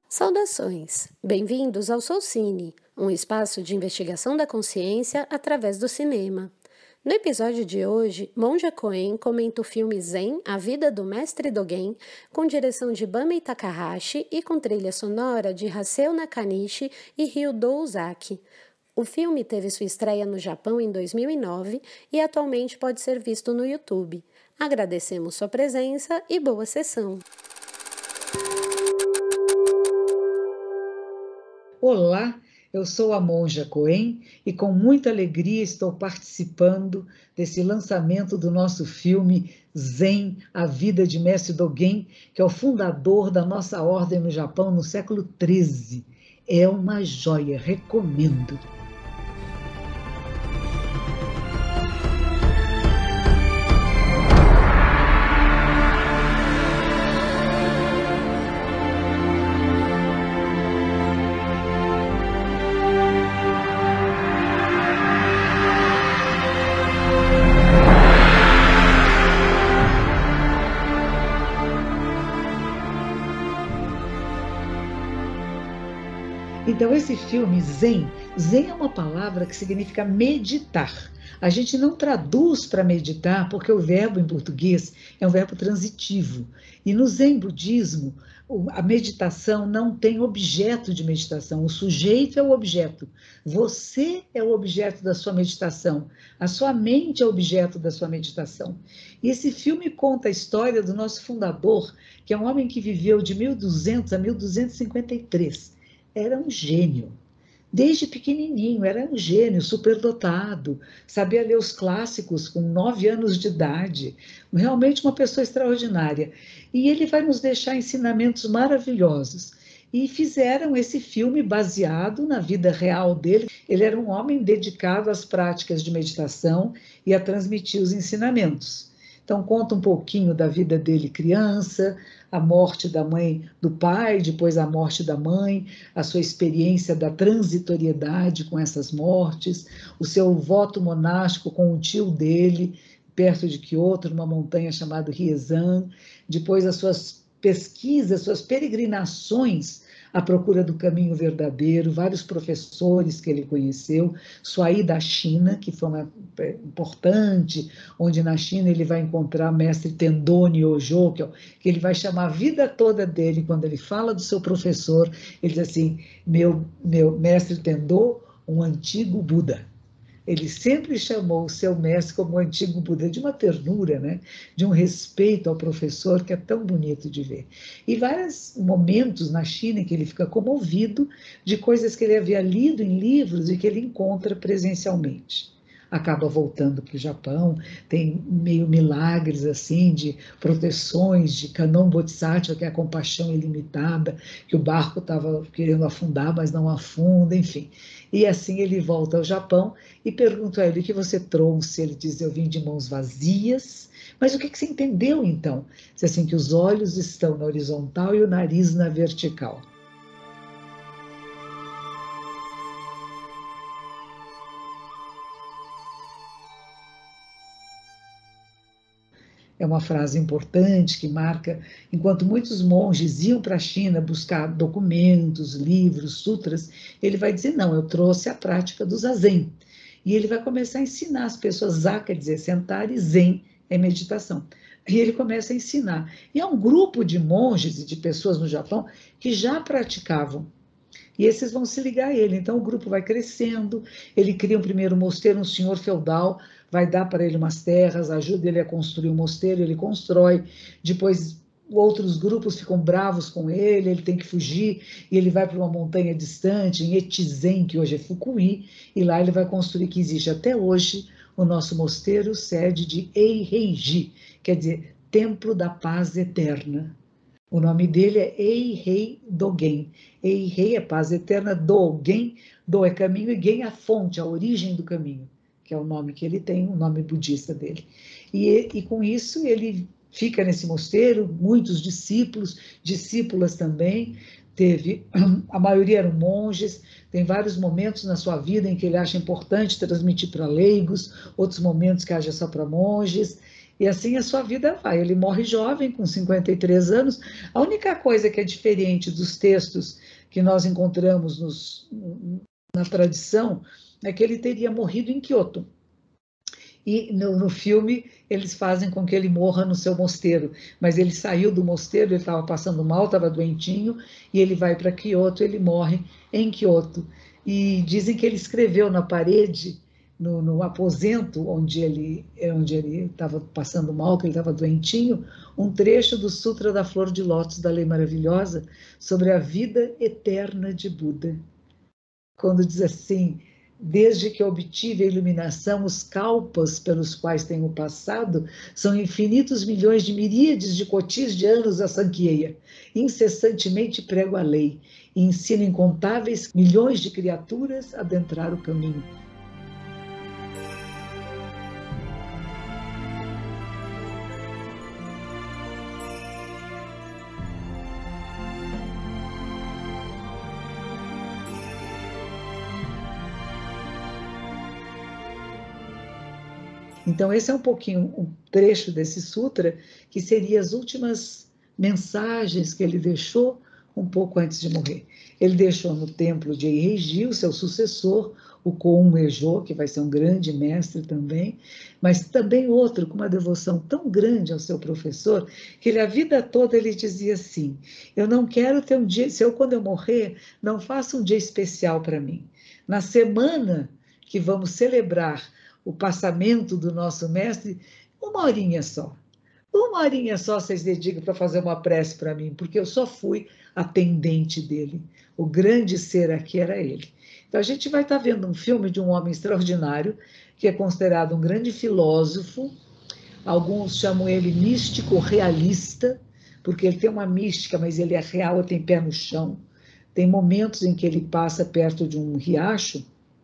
Saudações! Bem-vindos ao Soulcine, um espaço de investigação da consciência através do cinema. No episódio de hoje, Monja Coen comenta o filme Zen, A Vida do Mestre Dogen, com direção de Bami Takahashi e com trilha sonora de Haseo Nakanishi e Ryudo Ozaki. O filme teve sua estreia no Japão em 2009 e atualmente pode ser visto no YouTube. Agradecemos sua presença e boa sessão! Olá, eu sou a Monja Coen e com muita alegria estou participando desse lançamento do nosso filme Zen, A Vida de Mestre Dogen, que é o fundador da nossa ordem no Japão no século XIII. É uma joia, recomendo. Então, esse filme, Zen é uma palavra que significa meditar. A gente não traduz para meditar, porque o verbo em português é um verbo transitivo. E no Zen budismo, a meditação não tem objeto de meditação, o sujeito é o objeto. Você é o objeto da sua meditação, a sua mente é o objeto da sua meditação. E esse filme conta a história do nosso fundador, que é um homem que viveu de 1200 a 1253. Era um gênio. Desde pequenininho, era um gênio, superdotado, sabia ler os clássicos com 9 anos de idade, realmente uma pessoa extraordinária. E ele vai nos deixar ensinamentos maravilhosos. E fizeram esse filme baseado na vida real dele. Ele era um homem dedicado às práticas de meditação e a transmitir os ensinamentos. Então, conta um pouquinho da vida dele criança, a morte da mãe, do pai, depois a morte da mãe, a sua experiência da transitoriedade com essas mortes, o seu voto monástico com o tio dele, perto de Kyoto, numa montanha chamada Ryezan, depois as suas pesquisas, suas peregrinações à procura do caminho verdadeiro, vários professores que ele conheceu, sua ida à China, que foi uma importante, onde na China ele vai encontrar o mestre Tendô Nyojo, que ele vai chamar a vida toda dele, quando ele fala do seu professor, ele diz assim, meu mestre Tendô, um antigo Buda. Ele sempre chamou o seu mestre como o antigo Buda, de uma ternura, né? De um respeito ao professor, que é tão bonito de ver. E vários momentos na China em que ele fica comovido de coisas que ele havia lido em livros e que ele encontra presencialmente. Acaba voltando para o Japão, tem meio milagres assim de proteções de Kannon Bodhisattva, que é a compaixão ilimitada, que o barco estava querendo afundar, mas não afunda, enfim. E assim ele volta ao Japão e pergunta a ele: o que você trouxe? Ele diz: eu vim de mãos vazias. Mas o que você entendeu então? Diz assim, que os olhos estão na horizontal e o nariz na vertical. É uma frase importante que marca, enquanto muitos monges iam para a China buscar documentos, livros, sutras, ele vai dizer, não, eu trouxe a prática do Zazen. E ele vai começar a ensinar as pessoas, Za quer dizer sentar e Zen é meditação. E ele começa a ensinar. E há um grupo de monges e de pessoas no Japão que já praticavam. E esses vão se ligar a ele. Então o grupo vai crescendo, ele cria um primeiro mosteiro, um senhor feudal, vai dar para ele umas terras, ajuda ele a construir um mosteiro, ele constrói, depois outros grupos ficam bravos com ele tem que fugir, e ele vai para uma montanha distante, em Etizen, que hoje é Fukui, e lá ele vai construir, que existe até hoje, o nosso mosteiro, sede de Eiheiji, quer dizer, Templo da Paz Eterna. O nome dele é Eihei Dogen. Eihei é paz eterna, Dogen, Do é caminho, e Gen é a fonte, a origem do caminho, que é o nome que ele tem, o nome budista dele. E com isso ele fica nesse mosteiro, muitos discípulos, discípulas também, a maioria eram monges, tem vários momentos na sua vida em que ele acha importante transmitir para leigos, outros momentos que haja só para monges, E assim a sua vida vai. Ele morre jovem, com 53 anos. A única coisa que é diferente dos textos que nós encontramos na tradição é que ele teria morrido em Kyoto. E no filme eles fazem com que ele morra no seu mosteiro, mas ele saiu do mosteiro, ele estava passando mal, estava doentinho, e ele vai para Kyoto, ele morre em Kyoto. E dizem que ele escreveu na parede, no aposento onde ele estava passando mal, que ele estava doentinho, um trecho do Sutra da Flor de Lótus, da Lei Maravilhosa, sobre a vida eterna de Buda. Quando diz assim: desde que obtive a iluminação, os kalpas pelos quais tenho passado são infinitos milhões de miríades de cotis de anos a Sankhyeya. Incessantemente prego a lei e ensino incontáveis milhões de criaturas a adentrar o caminho. Então, esse é um pouquinho, um trecho desse sutra, que seria as últimas mensagens que ele deixou um pouco antes de morrer. Ele deixou no templo de Eiheiji, o seu sucessor, o Koun Ejo, que vai ser um grande mestre também, mas também outro com uma devoção tão grande ao seu professor, que ele, a vida toda ele dizia assim: eu não quero ter um dia, quando eu morrer, não faça um dia especial para mim. Na semana que vamos celebrar o passamento do nosso mestre, uma horinha só vocês dedicam para fazer uma prece para mim, porque eu só fui atendente dele. O grande ser aqui era ele. Então a gente vai estar vendo um filme de um homem extraordinário, que é considerado um grande filósofo. Alguns chamam ele místico realista, porque ele tem uma mística, mas ele é real, tem pé no chão. Tem momentos em que ele passa perto de um riacho,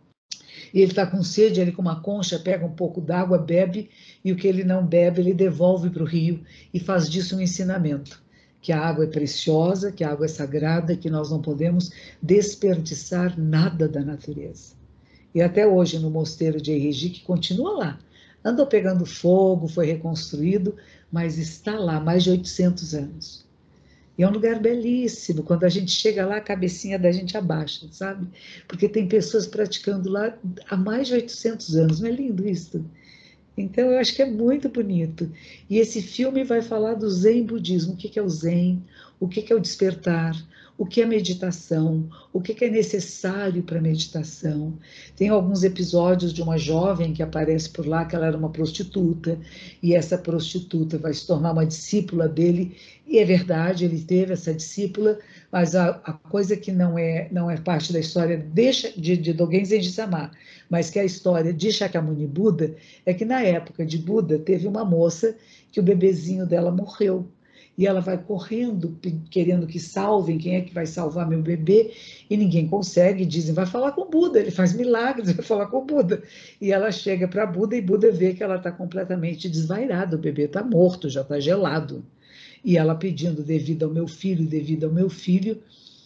e ele está com sede, ele com uma concha pega um pouco d'água, bebe, e o que ele não bebe, ele devolve para o rio e faz disso um ensinamento, que a água é preciosa, que a água é sagrada, que nós não podemos desperdiçar nada da natureza. E até hoje no mosteiro de Eiheiji, que continua lá, andou pegando fogo, foi reconstruído, mas está lá há mais de 800 anos. E é um lugar belíssimo. Quando a gente chega lá, a cabecinha da gente abaixa, sabe? Porque tem pessoas praticando lá há mais de 800 anos. Não é lindo isso? Então, eu acho que é muito bonito. E esse filme vai falar do Zen budismo. O que é o Zen? O que é o despertar? O que é meditação? O que é necessário para a meditação? Tem alguns episódios de uma jovem que aparece por lá, que ela era uma prostituta, e essa prostituta vai se tornar uma discípula dele, e é verdade, ele teve essa discípula, mas a coisa que não é parte da história de Dogen Zenji-sama, mas que é a história de Shakyamuni Buda, é que na época de Buda teve uma moça que o bebezinho dela morreu. E ela vai correndo, querendo que salvem, quem é que vai salvar meu bebê? E ninguém consegue, dizem, vai falar com o Buda, ele faz milagres, vai falar com o Buda. E ela chega para Buda e Buda vê que ela está completamente desvairada, o bebê está morto, já está gelado. E ela pedindo devido ao meu filho,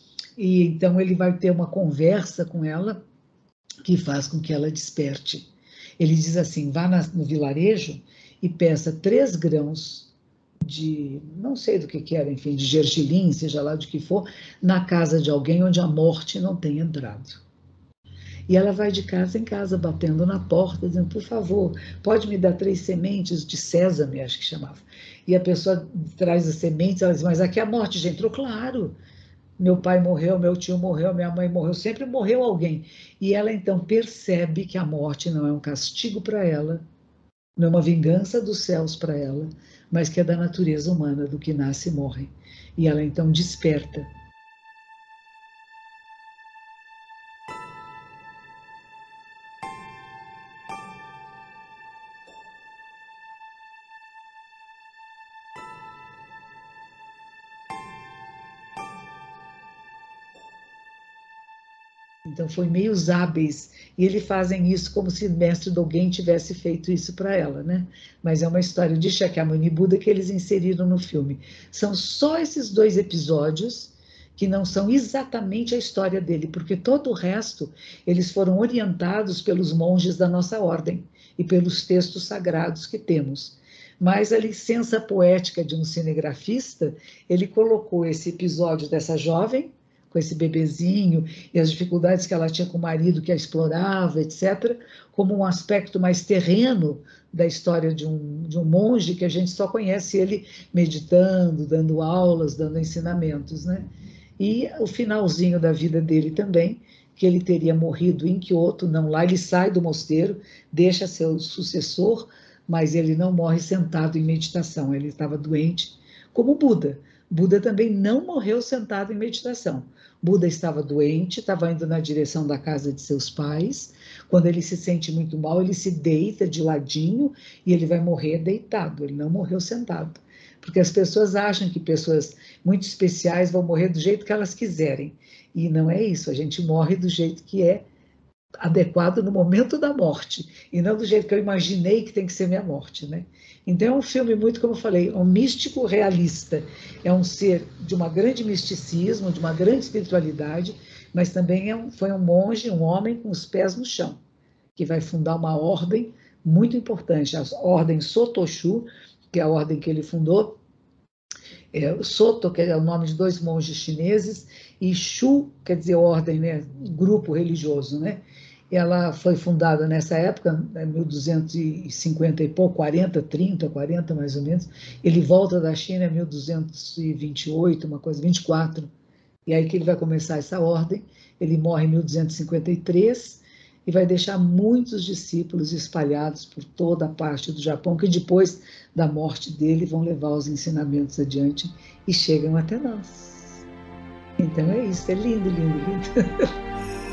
e então ele vai ter uma conversa com ela, que faz com que ela desperte. Ele diz assim, vá no vilarejo e peça 3 grãos de, não sei do que era, enfim, de gergelim, seja lá de que for, na casa de alguém onde a morte não tem entrado. E ela vai de casa em casa, batendo na porta, dizendo, por favor, pode me dar 3 sementes de sésame, acho que chamava. E a pessoa traz as sementes, ela diz, mas aqui a morte já entrou? Claro, meu pai morreu, meu tio morreu, minha mãe morreu, sempre morreu alguém. E ela então percebe que a morte não é um castigo para ela, não é uma vingança dos céus para ela, mas que é da natureza humana, do que nasce e morre. E ela então desperta. Então, foi meios hábeis, e eles fazem isso como se o mestre Dogen tivesse feito isso para ela, né? Mas é uma história de Shakyamuni Buda que eles inseriram no filme. São só esses 2 episódios que não são exatamente a história dele, porque todo o resto, eles foram orientados pelos monges da nossa ordem e pelos textos sagrados que temos. mas a licença poética de um cinegrafista, ele colocou esse episódio dessa jovem, com esse bebezinho, e as dificuldades que ela tinha com o marido que a explorava, etc., como um aspecto mais terreno da história de um monge que a gente só conhece ele meditando, dando aulas, dando ensinamentos, né? E o finalzinho da vida dele também, que ele teria morrido em Kyoto, não lá, ele sai do mosteiro, deixa seu sucessor, mas ele não morre sentado em meditação, ele estava doente, como Buda. Buda também não morreu sentado em meditação. Buda estava doente, estava indo na direção da casa de seus pais. Quando ele se sente muito mal, ele se deita de ladinho e ele vai morrer deitado, ele não morreu sentado. Porque as pessoas acham que pessoas muito especiais vão morrer do jeito que elas quiserem. E não é isso, a gente morre do jeito que é adequado no momento da morte, e não do jeito que eu imaginei que tem que ser minha morte, né? Então é um filme muito, como eu falei, um místico realista, é um ser de uma grande misticismo, de uma grande espiritualidade, mas também foi um monge, um homem com os pés no chão, que vai fundar uma ordem muito importante, a ordem Sotoshu, que é a ordem que ele fundou. Soto, que é o nome de 2 monges chineses, e Shu, quer dizer ordem, né, grupo religioso, né? Ela foi fundada nessa época, 1250 e pouco, 40 mais ou menos. Ele volta da China em 1228, uma coisa, 24. E aí que ele vai começar essa ordem. Ele morre em 1253 e vai deixar muitos discípulos espalhados por toda a parte do Japão, que depois da morte dele vão levar os ensinamentos adiante e chegam até nós. Então é isso, é lindo, lindo, lindo.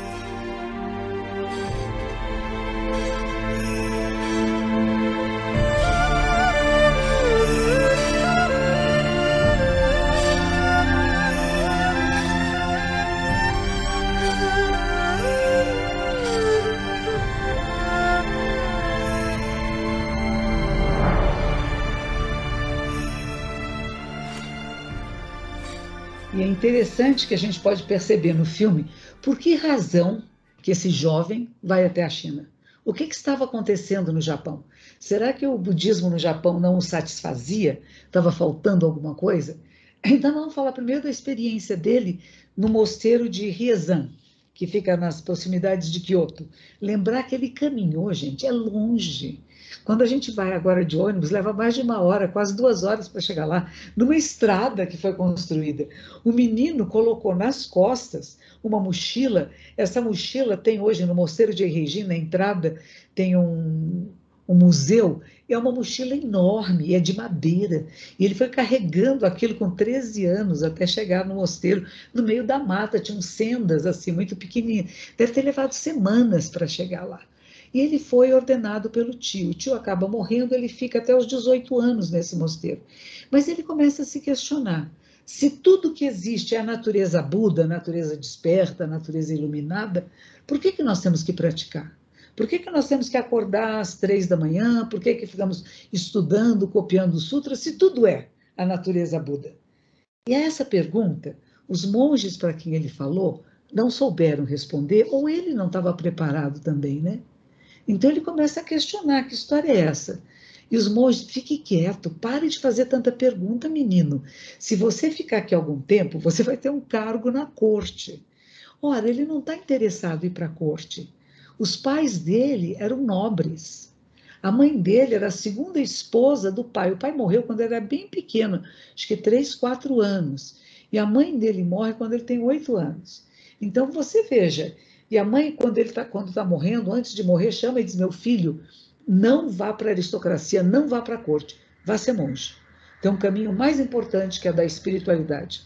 E é interessante que a gente pode perceber no filme por que razão que esse jovem vai até a China. O que estava acontecendo no Japão? Será que o budismo no Japão não o satisfazia? Estava faltando alguma coisa? Então vamos falar primeiro da experiência dele no mosteiro de Ryezan, que fica nas proximidades de Kyoto. Lembrar que ele caminhou, gente, é longe. Quando a gente vai agora de ônibus, leva mais de 1 hora, quase 2 horas para chegar lá, numa estrada que foi construída. O menino colocou nas costas uma mochila. Essa mochila tem hoje no Mosteiro de Eiregi, na entrada, tem um museu. É uma mochila enorme, é de madeira. E ele foi carregando aquilo com 13 anos até chegar no mosteiro, no meio da mata, tinham sendas assim, muito pequenininhas. Deve ter levado semanas para chegar lá. E ele foi ordenado pelo tio. O tio acaba morrendo, ele fica até os 18 anos nesse mosteiro. Mas ele começa a se questionar. Se tudo que existe é a natureza Buda, a natureza desperta, a natureza iluminada, por que nós temos que praticar? Por que nós temos que acordar às 3 da manhã? Por que ficamos estudando, copiando o sutra, se tudo é a natureza Buda? E a essa pergunta, os monges para quem ele falou não souberam responder, ou ele não estava preparado também, né? Então ele começa a questionar, que história é essa? E os monges, fique quieto, pare de fazer tanta pergunta, menino. Se você ficar aqui algum tempo, você vai ter um cargo na corte. Ora, ele não está interessado em ir para a corte. Os pais dele eram nobres. A mãe dele era a segunda esposa do pai. O pai morreu quando ele era bem pequeno, acho que 3, 4 anos. E a mãe dele morre quando ele tem 8 anos. Então você veja, e a mãe, quando está morrendo, antes de morrer, chama e diz: meu filho, não vá para a aristocracia, não vá para a corte, vá ser monge. Tem um caminho mais importante que é da espiritualidade.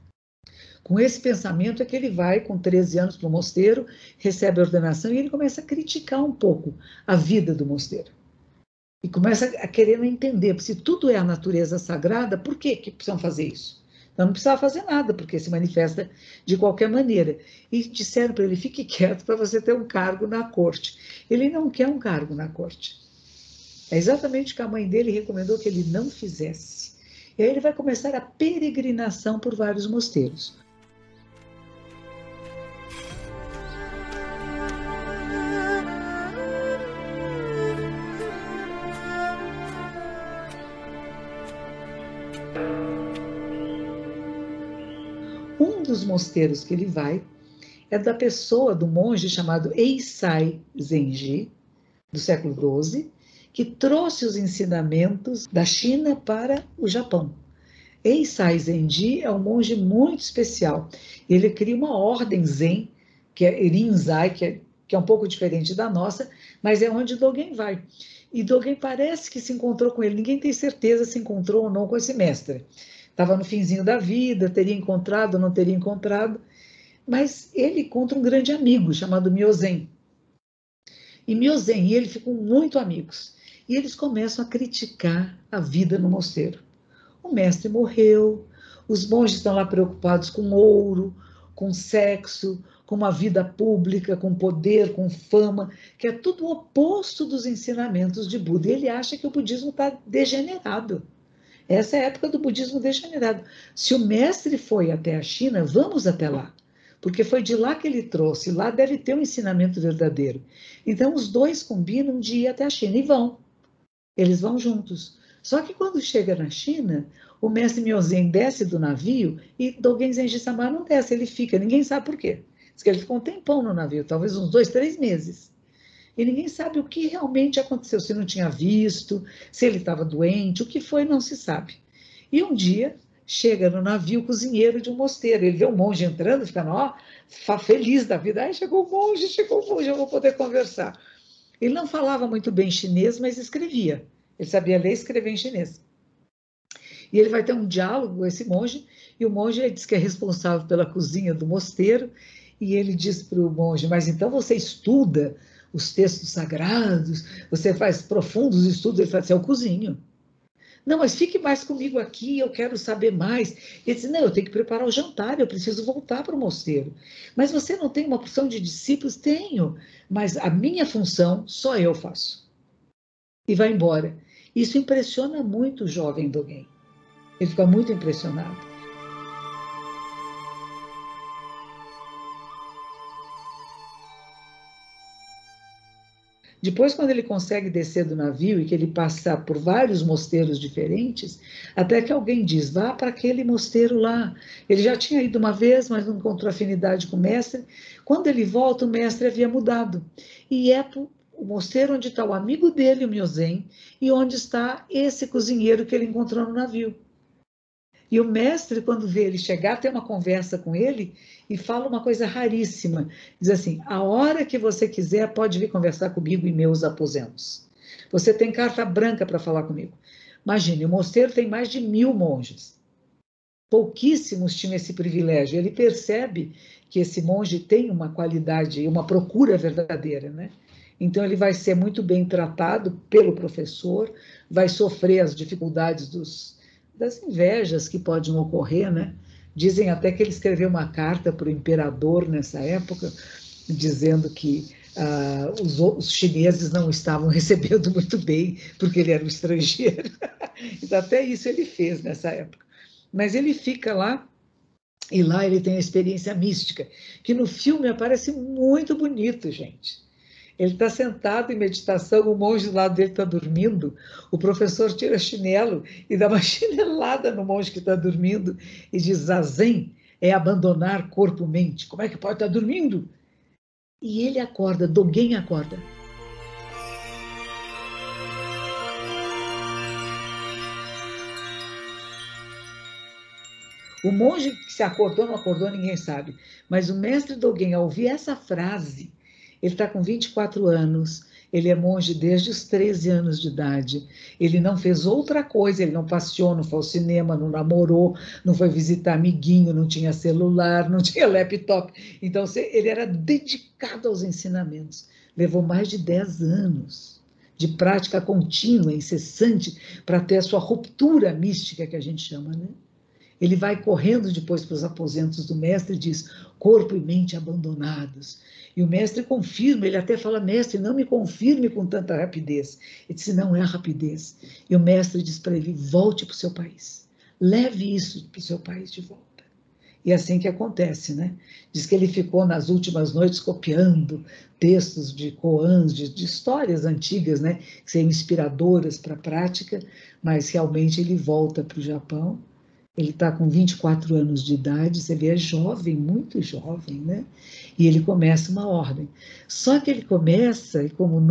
Com esse pensamento é que ele vai, com 13 anos, para o mosteiro, recebe a ordenação e ele começa a criticar um pouco a vida do mosteiro. E começa a querer entender, se tudo é a natureza sagrada, por que precisam fazer isso? Então não precisava fazer nada, porque se manifesta de qualquer maneira. E disseram para ele: fique quieto para você ter um cargo na corte. Ele não quer um cargo na corte. É exatamente o que a mãe dele recomendou que ele não fizesse. E aí ele vai começar a peregrinação por vários mosteiros. Um dos mosteiros que ele vai é da pessoa, do monge chamado Eisai Zenji, do século XII, que trouxe os ensinamentos da China para o Japão. Eisai Zenji é um monge muito especial. Ele cria uma ordem Zen, que é Rinzai, que é um pouco diferente da nossa, mas é onde Dogen vai. E Dogen parece que se encontrou com ele. Ninguém tem certeza se encontrou ou não com esse mestre. Estava no finzinho da vida, teria encontrado ou não teria encontrado. Mas ele encontra um grande amigo chamado Myozen. E Myozen e ele ficam muito amigos. E eles começam a criticar a vida no mosteiro. O mestre morreu, os monges estão lá preocupados com ouro, com sexo, com uma vida pública, com poder, com fama, que é tudo o oposto dos ensinamentos de Buda. E ele acha que o budismo está degenerado. Essa é a época do budismo degenerado. Se o mestre foi até a China, vamos até lá. Porque foi de lá que ele trouxe, lá deve ter um ensinamento verdadeiro. Então, os dois combinam de ir até a China e vão. Eles vão juntos. Só que quando chega na China, o mestre Myozen desce do navio e Dogen Zenji Samar não desce, ele fica, ninguém sabe por quê. Diz que ele ficou um tempão no navio, talvez uns 2, 3 meses. E ninguém sabe o que realmente aconteceu, se não tinha visto, se ele estava doente, o que foi, não se sabe. E um dia, chega no navio o cozinheiro de um mosteiro, ele vê um monge entrando, fica, ó, feliz da vida, aí chegou o monge, eu vou poder conversar. Ele não falava muito bem chinês, mas escrevia. Ele sabia ler e escrever em chinês. E ele vai ter um diálogo com esse monge, e o monge diz que é responsável pela cozinha do mosteiro, e ele diz para o monge, mas então você estuda os textos sagrados, você faz profundos estudos? Ele fala assim, eu cozinho. Não, mas fique mais comigo aqui, eu quero saber mais. Ele disse, não, eu tenho que preparar o jantar, eu preciso voltar para o mosteiro. Mas você não tem uma porção de discípulos? Tenho, mas a minha função só eu faço. E vai embora. Isso impressiona muito o jovem Dogen. Ele fica muito impressionado. Depois, quando ele consegue descer do navio e que ele passa por vários mosteiros diferentes, até que alguém diz, vá para aquele mosteiro lá. Ele já tinha ido uma vez, mas não encontrou afinidade com o mestre. Quando ele volta, o mestre havia mudado. E é o mosteiro onde está o amigo dele, o Myozen, e onde está esse cozinheiro que ele encontrou no navio. E o mestre, quando vê ele chegar, tem uma conversa com ele e fala uma coisa raríssima. Diz assim, a hora que você quiser, pode vir conversar comigo em meus aposentos. Você tem carta branca para falar comigo. Imagine, o mosteiro tem mais de 1000 monges. Pouquíssimos tinham esse privilégio. Ele percebe que esse monge tem uma qualidade, uma procura verdadeira, né? Então, ele vai ser muito bem tratado pelo professor, vai sofrer as dificuldades das invejas que podem ocorrer, né? Dizem até que ele escreveu uma carta para o imperador nessa época, dizendo que os chineses não estavam recebendo muito bem, porque ele era um estrangeiro. Então, até isso ele fez nessa época. Mas ele fica lá, e lá ele tem a experiência mística, que no filme aparece muito bonito, gente. Ele está sentado em meditação, o monge do lado dele está dormindo, o professor tira chinelo e dá uma chinelada no monge que está dormindo e diz, Zazen é abandonar corpo-mente. Como é que pode estar dormindo? E ele acorda, Dogen acorda. O monge que se acordou, não acordou, ninguém sabe. Mas o mestre Dogen, ao ouvir essa frase, ele está com 24 anos, ele é monge desde os 13 anos de idade, ele não fez outra coisa, ele não passeou, não foi ao cinema, não namorou, não foi visitar amiguinho, não tinha celular, não tinha laptop. Então, ele era dedicado aos ensinamentos. Levou mais de 10 anos de prática contínua, incessante, para ter a sua ruptura mística, que a gente chama, né? Ele vai correndo depois para os aposentos do mestre e diz, corpo e mente abandonados. E o mestre confirma, ele até fala, mestre, não me confirme com tanta rapidez. Ele disse, não é rapidez. E o mestre diz para ele, volte para o seu país. Leve isso para o seu país de volta. E é assim que acontece, né? Diz que ele ficou nas últimas noites copiando textos de koans, de histórias antigas, né? Que seriam inspiradoras para a prática, mas realmente ele volta para o Japão. Ele está com 24 anos de idade, você vê, é jovem, muito jovem, né? E ele começa uma ordem. Só que ele começa, e como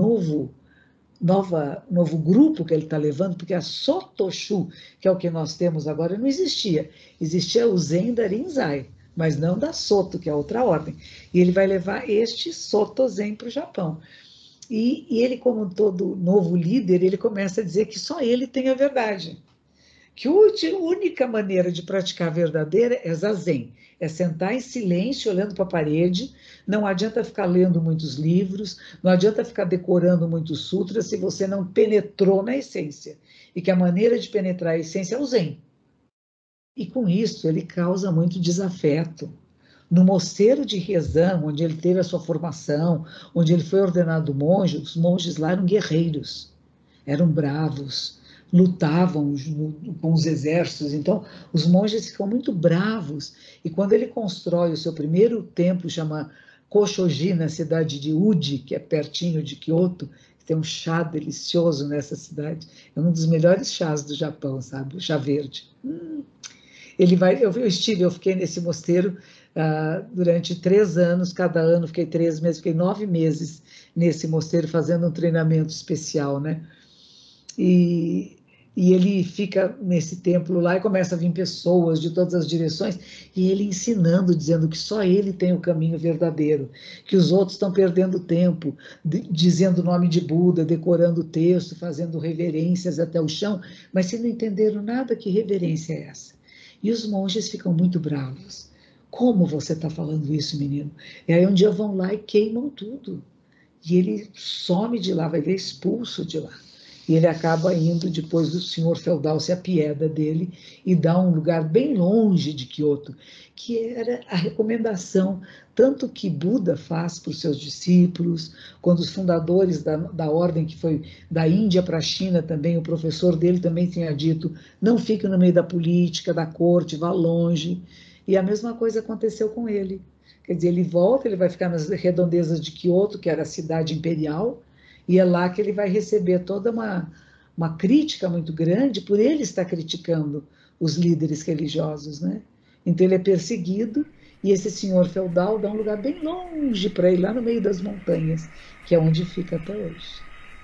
novo grupo que ele está levando, porque a Sotoshu, que é o que nós temos agora, não existia. Existia o Zen da Rinzai, mas não da Soto, que é outra ordem. E ele vai levar este Soto Zen para o Japão. E ele, como todo novo líder, ele começa a dizer que só ele tem a verdade. Que a única maneira de praticar a verdadeira é zazen, é sentar em silêncio, olhando para a parede, não adianta ficar lendo muitos livros, não adianta ficar decorando muitos sutras se você não penetrou na essência, e que a maneira de penetrar a essência é o zen. E com isso ele causa muito desafeto. No mosteiro de Rezan, onde ele teve a sua formação, onde ele foi ordenado monge, os monges lá eram guerreiros, eram bravos, lutavam com os exércitos. Então, os monges ficam muito bravos. E quando ele constrói o seu primeiro templo, chama Koshoji, na cidade de Uji, que é pertinho de Kyoto, tem um chá delicioso nessa cidade. É um dos melhores chás do Japão, sabe? O chá verde. Eu fiquei nesse mosteiro durante 3 anos, cada ano fiquei 3 meses, fiquei 9 meses nesse mosteiro fazendo um treinamento especial, né? E ele fica nesse templo lá e começa a vir pessoas de todas as direções e ele ensinando, dizendo que só ele tem o caminho verdadeiro, que os outros estão perdendo tempo, dizendo o nome de Buda, decorando o texto, fazendo reverências até o chão, mas se não entenderam nada, que reverência é essa? E os monges ficam muito bravos. Como você está falando isso, menino? E aí um dia vão lá e queimam tudo. E ele some de lá, vai ver expulso de lá. E ele acaba indo, depois do senhor feudal se apieda dele e dá um lugar bem longe de Kyoto, que era a recomendação, tanto que Buda faz para os seus discípulos, quando os fundadores da ordem, que foi da Índia para a China também, o professor dele também tinha dito, não fique no meio da política, da corte, vá longe. E a mesma coisa aconteceu com ele. Quer dizer, ele volta, ele vai ficar nas redondezas de Kyoto, que era a cidade imperial, e é lá que ele vai receber toda uma crítica muito grande por ele estar criticando os líderes religiosos, né? Então ele é perseguido e esse senhor feudal dá um lugar bem longe para ele, lá no meio das montanhas, que é onde fica até hoje.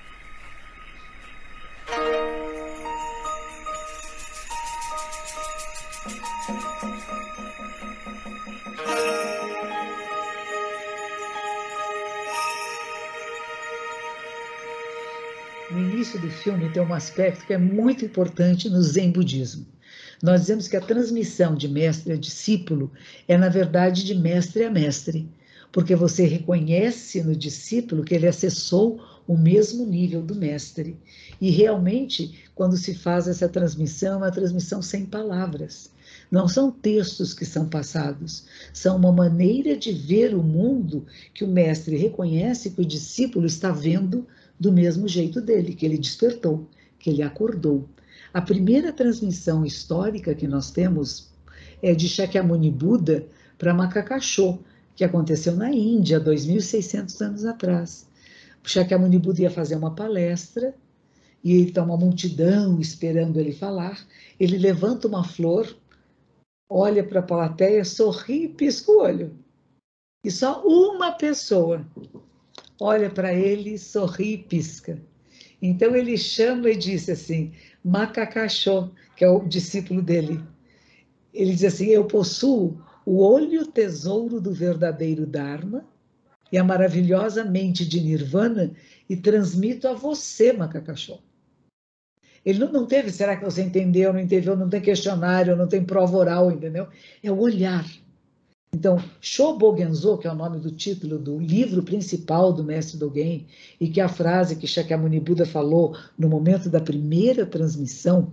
No início do filme tem um aspecto que é muito importante no Zen budismo. Nós dizemos que a transmissão de mestre a discípulo é, na verdade, de mestre a mestre, porque você reconhece no discípulo que ele acessou o mesmo nível do mestre. E realmente, quando se faz essa transmissão, é uma transmissão sem palavras. Não são textos que são passados, são uma maneira de ver o mundo que o mestre reconhece que o discípulo está vendo do mesmo jeito dele, que ele despertou, que ele acordou. A primeira transmissão histórica que nós temos é de Shakyamuni Buda para Macacachô, que aconteceu na Índia, 2.600 anos atrás. O Shakyamuni Buda ia fazer uma palestra, e está uma multidão esperando ele falar, ele levanta uma flor, olha para a plateia, sorri e pisca o olho. E só uma pessoa olha para ele, sorri e pisca. Então ele chama e disse assim, Macacachô, que é o discípulo dele. Ele diz assim, eu possuo o olho tesouro do verdadeiro Dharma e a maravilhosa mente de Nirvana e transmito a você, Macacachô. Ele não teve, será que você entendeu, não entendeu, não tem questionário, não tem prova oral, entendeu? É o olhar. Então, Shobogenzo, que é o nome do título do livro principal do mestre Dogen, e que é a frase que Shakyamuni Buda falou no momento da primeira transmissão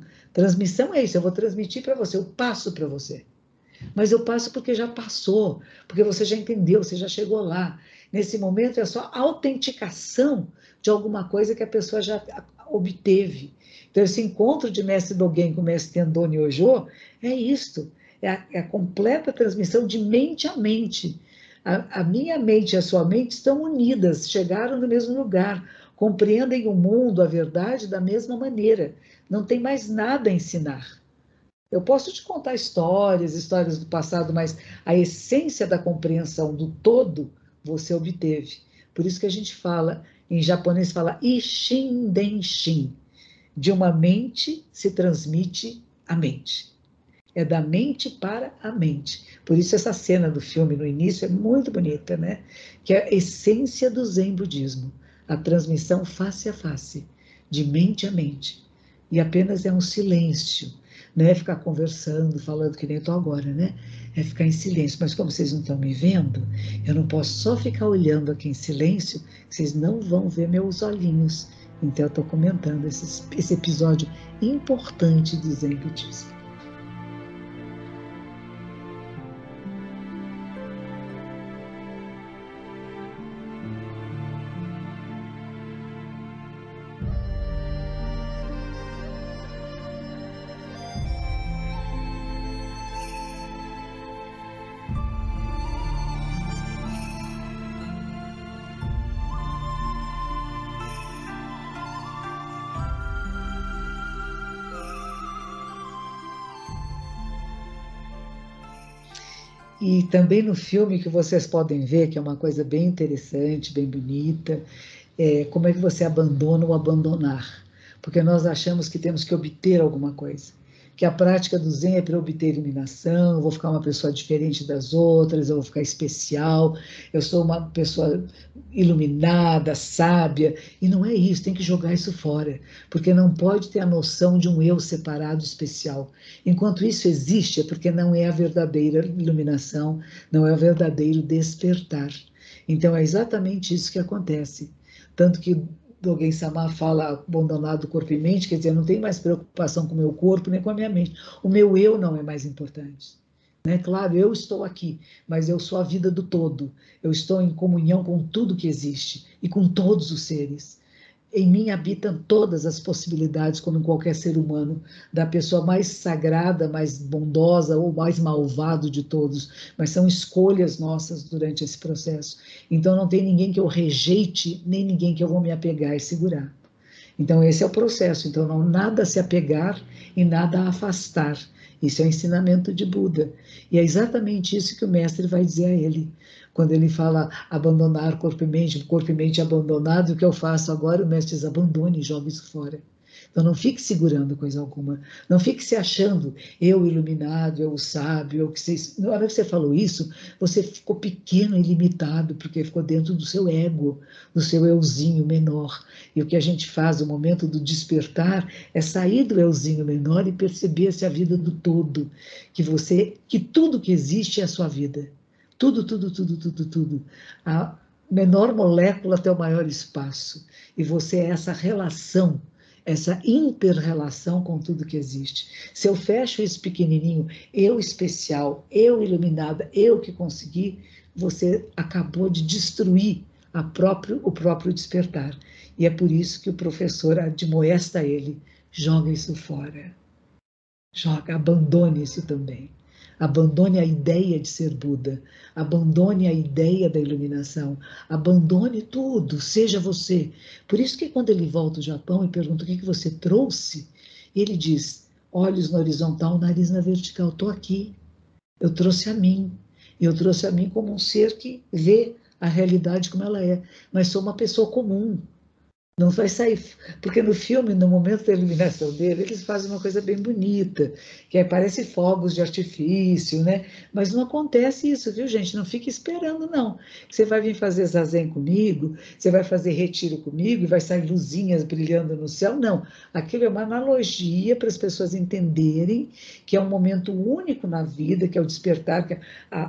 é isso, eu vou transmitir para você, eu passo para você. Mas eu passo porque já passou, porque você já entendeu, você já chegou lá. Nesse momento é só autenticação de alguma coisa que a pessoa já obteve. Então, esse encontro de mestre Dogen com o mestre Tendon Nyojo é isto. é a completa transmissão de mente a mente. A minha mente e a sua mente estão unidas, chegaram no mesmo lugar, compreendem o mundo, a verdade da mesma maneira. Não tem mais nada a ensinar. Eu posso te contar histórias do passado, mas a essência da compreensão do todo você obteve. Por isso que a gente fala, em japonês fala Ishin Denshin. De uma mente se transmite a mente. É da mente para a mente. Por isso essa cena do filme no início é muito bonita, né? Que é a essência do Zen budismo, a transmissão face a face, de mente a mente. E apenas é um silêncio, não é ficar conversando, falando que nem estou agora, né? É ficar em silêncio. Mas como vocês não estão me vendo, eu não posso só ficar olhando aqui em silêncio, vocês não vão ver meus olhinhos. Então eu estou comentando esse episódio importante do Zen budismo. E também no filme que vocês podem ver, que é uma coisa bem interessante, bem bonita, como é que você abandona o abandonar. Porque nós achamos que temos que obter alguma coisa. Que a prática do Zen é para obter iluminação, eu vou ficar uma pessoa diferente das outras, eu vou ficar especial, eu sou uma pessoa iluminada, sábia. E não é isso, tem que jogar isso fora. Porque não pode ter a noção de um eu separado especial. Enquanto isso existe, é porque não é a verdadeira iluminação, não é o verdadeiro despertar. Então é exatamente isso que acontece. Tanto que Dogen-sama fala abandonado corpo e mente, quer dizer, não tem mais preocupação com o meu corpo nem com a minha mente. O meu eu não é mais importante. Né? Claro, eu estou aqui, mas eu sou a vida do todo. Eu estou em comunhão com tudo que existe e com todos os seres. Em mim habitam todas as possibilidades, como em qualquer ser humano, da pessoa mais sagrada, mais bondosa ou mais malvado de todos, mas são escolhas nossas durante esse processo. Então não tem ninguém que eu rejeite, nem ninguém que eu vou me apegar e segurar. Então esse é o processo, então não nada a se apegar e nada a afastar. Isso é o ensinamento de Buda. E é exatamente isso que o mestre vai dizer a ele. Quando ele fala abandonar corpo e mente abandonado, o que eu faço agora, o mestre diz, abandone e jogue isso fora. Então não fique segurando coisa alguma, não fique se achando eu iluminado, eu sábio, eu que sei. Na hora que você falou isso, você ficou pequeno e limitado, porque ficou dentro do seu ego, do seu euzinho menor. E o que a gente faz no momento do despertar é sair do euzinho menor e perceber-se a vida do todo, que tudo que existe é a sua vida. Tudo, tudo, tudo, tudo, tudo. A menor molécula até o maior espaço. E você é essa relação, essa inter-relação com tudo que existe. Se eu fecho isso pequenininho, eu especial, eu iluminada, eu que consegui, você acabou de destruir o próprio despertar. E é por isso que o professor admoesta ele, joga isso fora. Joga, abandone isso também. Abandone a ideia de ser Buda, abandone a ideia da iluminação, abandone tudo, seja você. Por isso que quando ele volta ao Japão e pergunta o que você trouxe, ele diz, olhos na horizontal, nariz na vertical, estou aqui, eu trouxe a mim, eu trouxe a mim como um ser que vê a realidade como ela é, mas sou uma pessoa comum. Não vai sair, porque no filme, no momento da iluminação dele, eles fazem uma coisa bem bonita, que aí parece fogos de artifício, né? Mas não acontece isso, viu, gente? Não fique esperando, não. Você vai vir fazer zazen comigo, você vai fazer retiro comigo e vai sair luzinhas brilhando no céu. Não, aquilo é uma analogia para as pessoas entenderem que é um momento único na vida, que é o despertar, que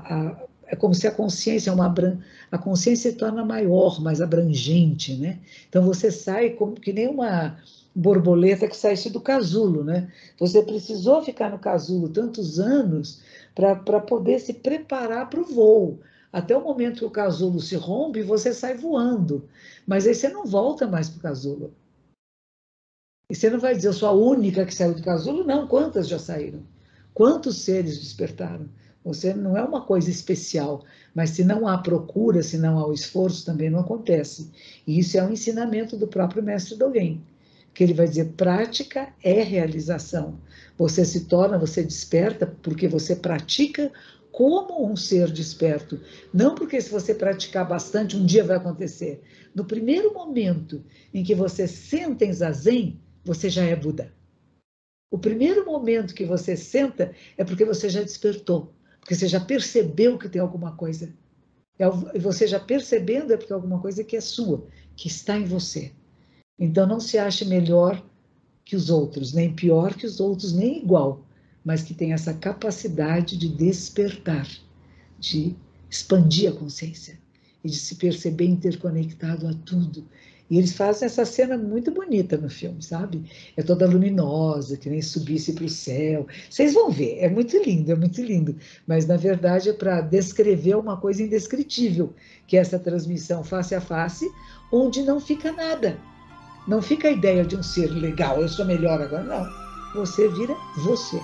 é como se a consciência a consciência se torna maior, mais abrangente, né? Então você sai como que nem uma borboleta que saísse do casulo, né? Você precisou ficar no casulo tantos anos para poder se preparar para o voo. Até o momento que o casulo se rompe, você sai voando. Mas aí você não volta mais para o casulo. E você não vai dizer, eu sou a única que saiu do casulo? Não, quantas já saíram? Quantos seres despertaram? Você não é uma coisa especial, mas se não há procura, se não há o esforço, também não acontece. E isso é um ensinamento do próprio mestre Dogen, que ele vai dizer, prática é realização. Você se torna, você desperta porque você pratica como um ser desperto. Não porque se você praticar bastante, um dia vai acontecer. No primeiro momento em que você senta em zazen, você já é Buda. O primeiro momento que você senta é porque você já despertou, porque você já percebeu que tem alguma coisa. E você já percebendo é porque é alguma coisa que é sua, que está em você. Então não se ache melhor que os outros, nem pior que os outros, nem igual, mas que tem essa capacidade de despertar, de expandir a consciência e de se perceber interconectado a tudo. E eles fazem essa cena muito bonita no filme, sabe? É toda luminosa, que nem subisse para o céu. Vocês vão ver, é muito lindo, é muito lindo. Mas, na verdade, é para descrever uma coisa indescritível, que é essa transmissão face a face, onde não fica nada. Não fica a ideia de um ser legal, eu sou melhor agora, não. Você vira você.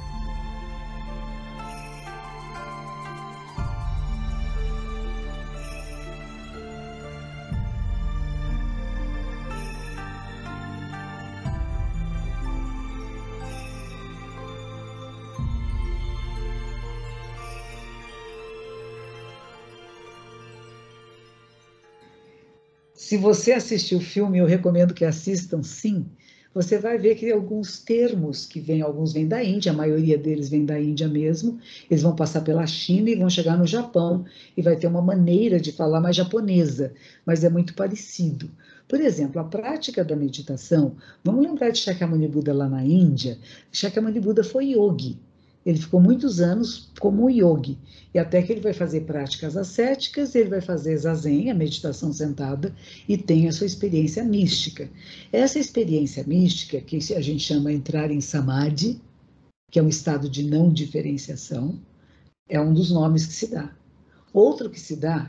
Se você assistir o filme, eu recomendo que assistam, sim. Você vai ver que alguns termos que vêm, alguns vêm da Índia, a maioria deles vem da Índia mesmo, eles vão passar pela China e vão chegar no Japão, e vai ter uma maneira de falar mais japonesa, mas é muito parecido. Por exemplo, a prática da meditação, vamos lembrar de Shakyamuni Buda lá na Índia. Shakyamuni Buda foi yogi. Ele ficou muitos anos como um yogi, e até que ele vai fazer práticas ascéticas, ele vai fazer zazen, a meditação sentada, e tem a sua experiência mística. Essa experiência mística, que a gente chama entrar em samadhi, que é um estado de não diferenciação, é um dos nomes que se dá. Outro que se dá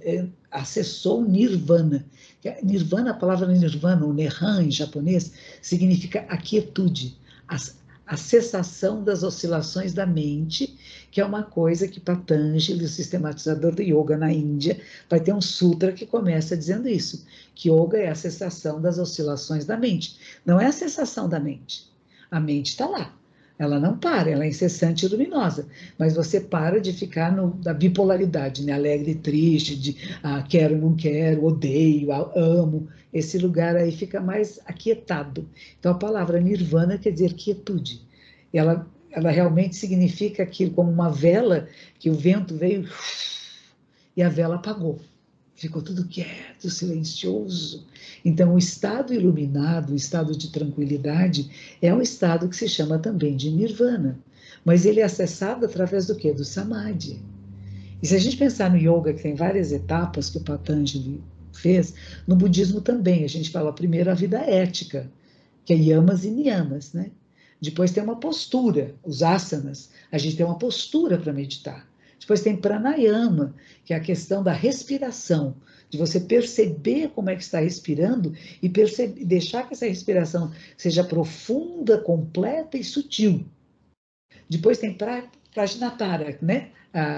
acessou nirvana. Nirvana, a palavra nirvana, o nehan em japonês, significa a quietude, a cessação das oscilações da mente, que é uma coisa que Patanjali, o sistematizador do yoga na Índia, vai ter um sutra que começa dizendo isso, que yoga é a cessação das oscilações da mente. Não é a cessação da mente. A mente está lá. Ela não para, ela é incessante e luminosa, mas você para de ficar na bipolaridade, né? Alegre e triste, de quero, não quero, odeio, amo. Esse lugar aí fica mais aquietado. Então, a palavra nirvana quer dizer quietude. Ela realmente significa aquilo como uma vela que o vento veio e a vela apagou. Ficou tudo quieto, silencioso. Então, o estado iluminado, o estado de tranquilidade, é um estado que se chama também de nirvana. Mas ele é acessado através do quê? Do samadhi. E se a gente pensar no yoga, que tem várias etapas que o Patanjali fez, no budismo também. A gente fala primeiro a vida ética, que é yamas e niyamas, né? Depois tem uma postura, os asanas. A gente tem uma postura para meditar. Depois tem pranayama, que é a questão da respiração, de você perceber como é que está respirando e deixar que essa respiração seja profunda, completa e sutil. Depois tem prajnatara, né?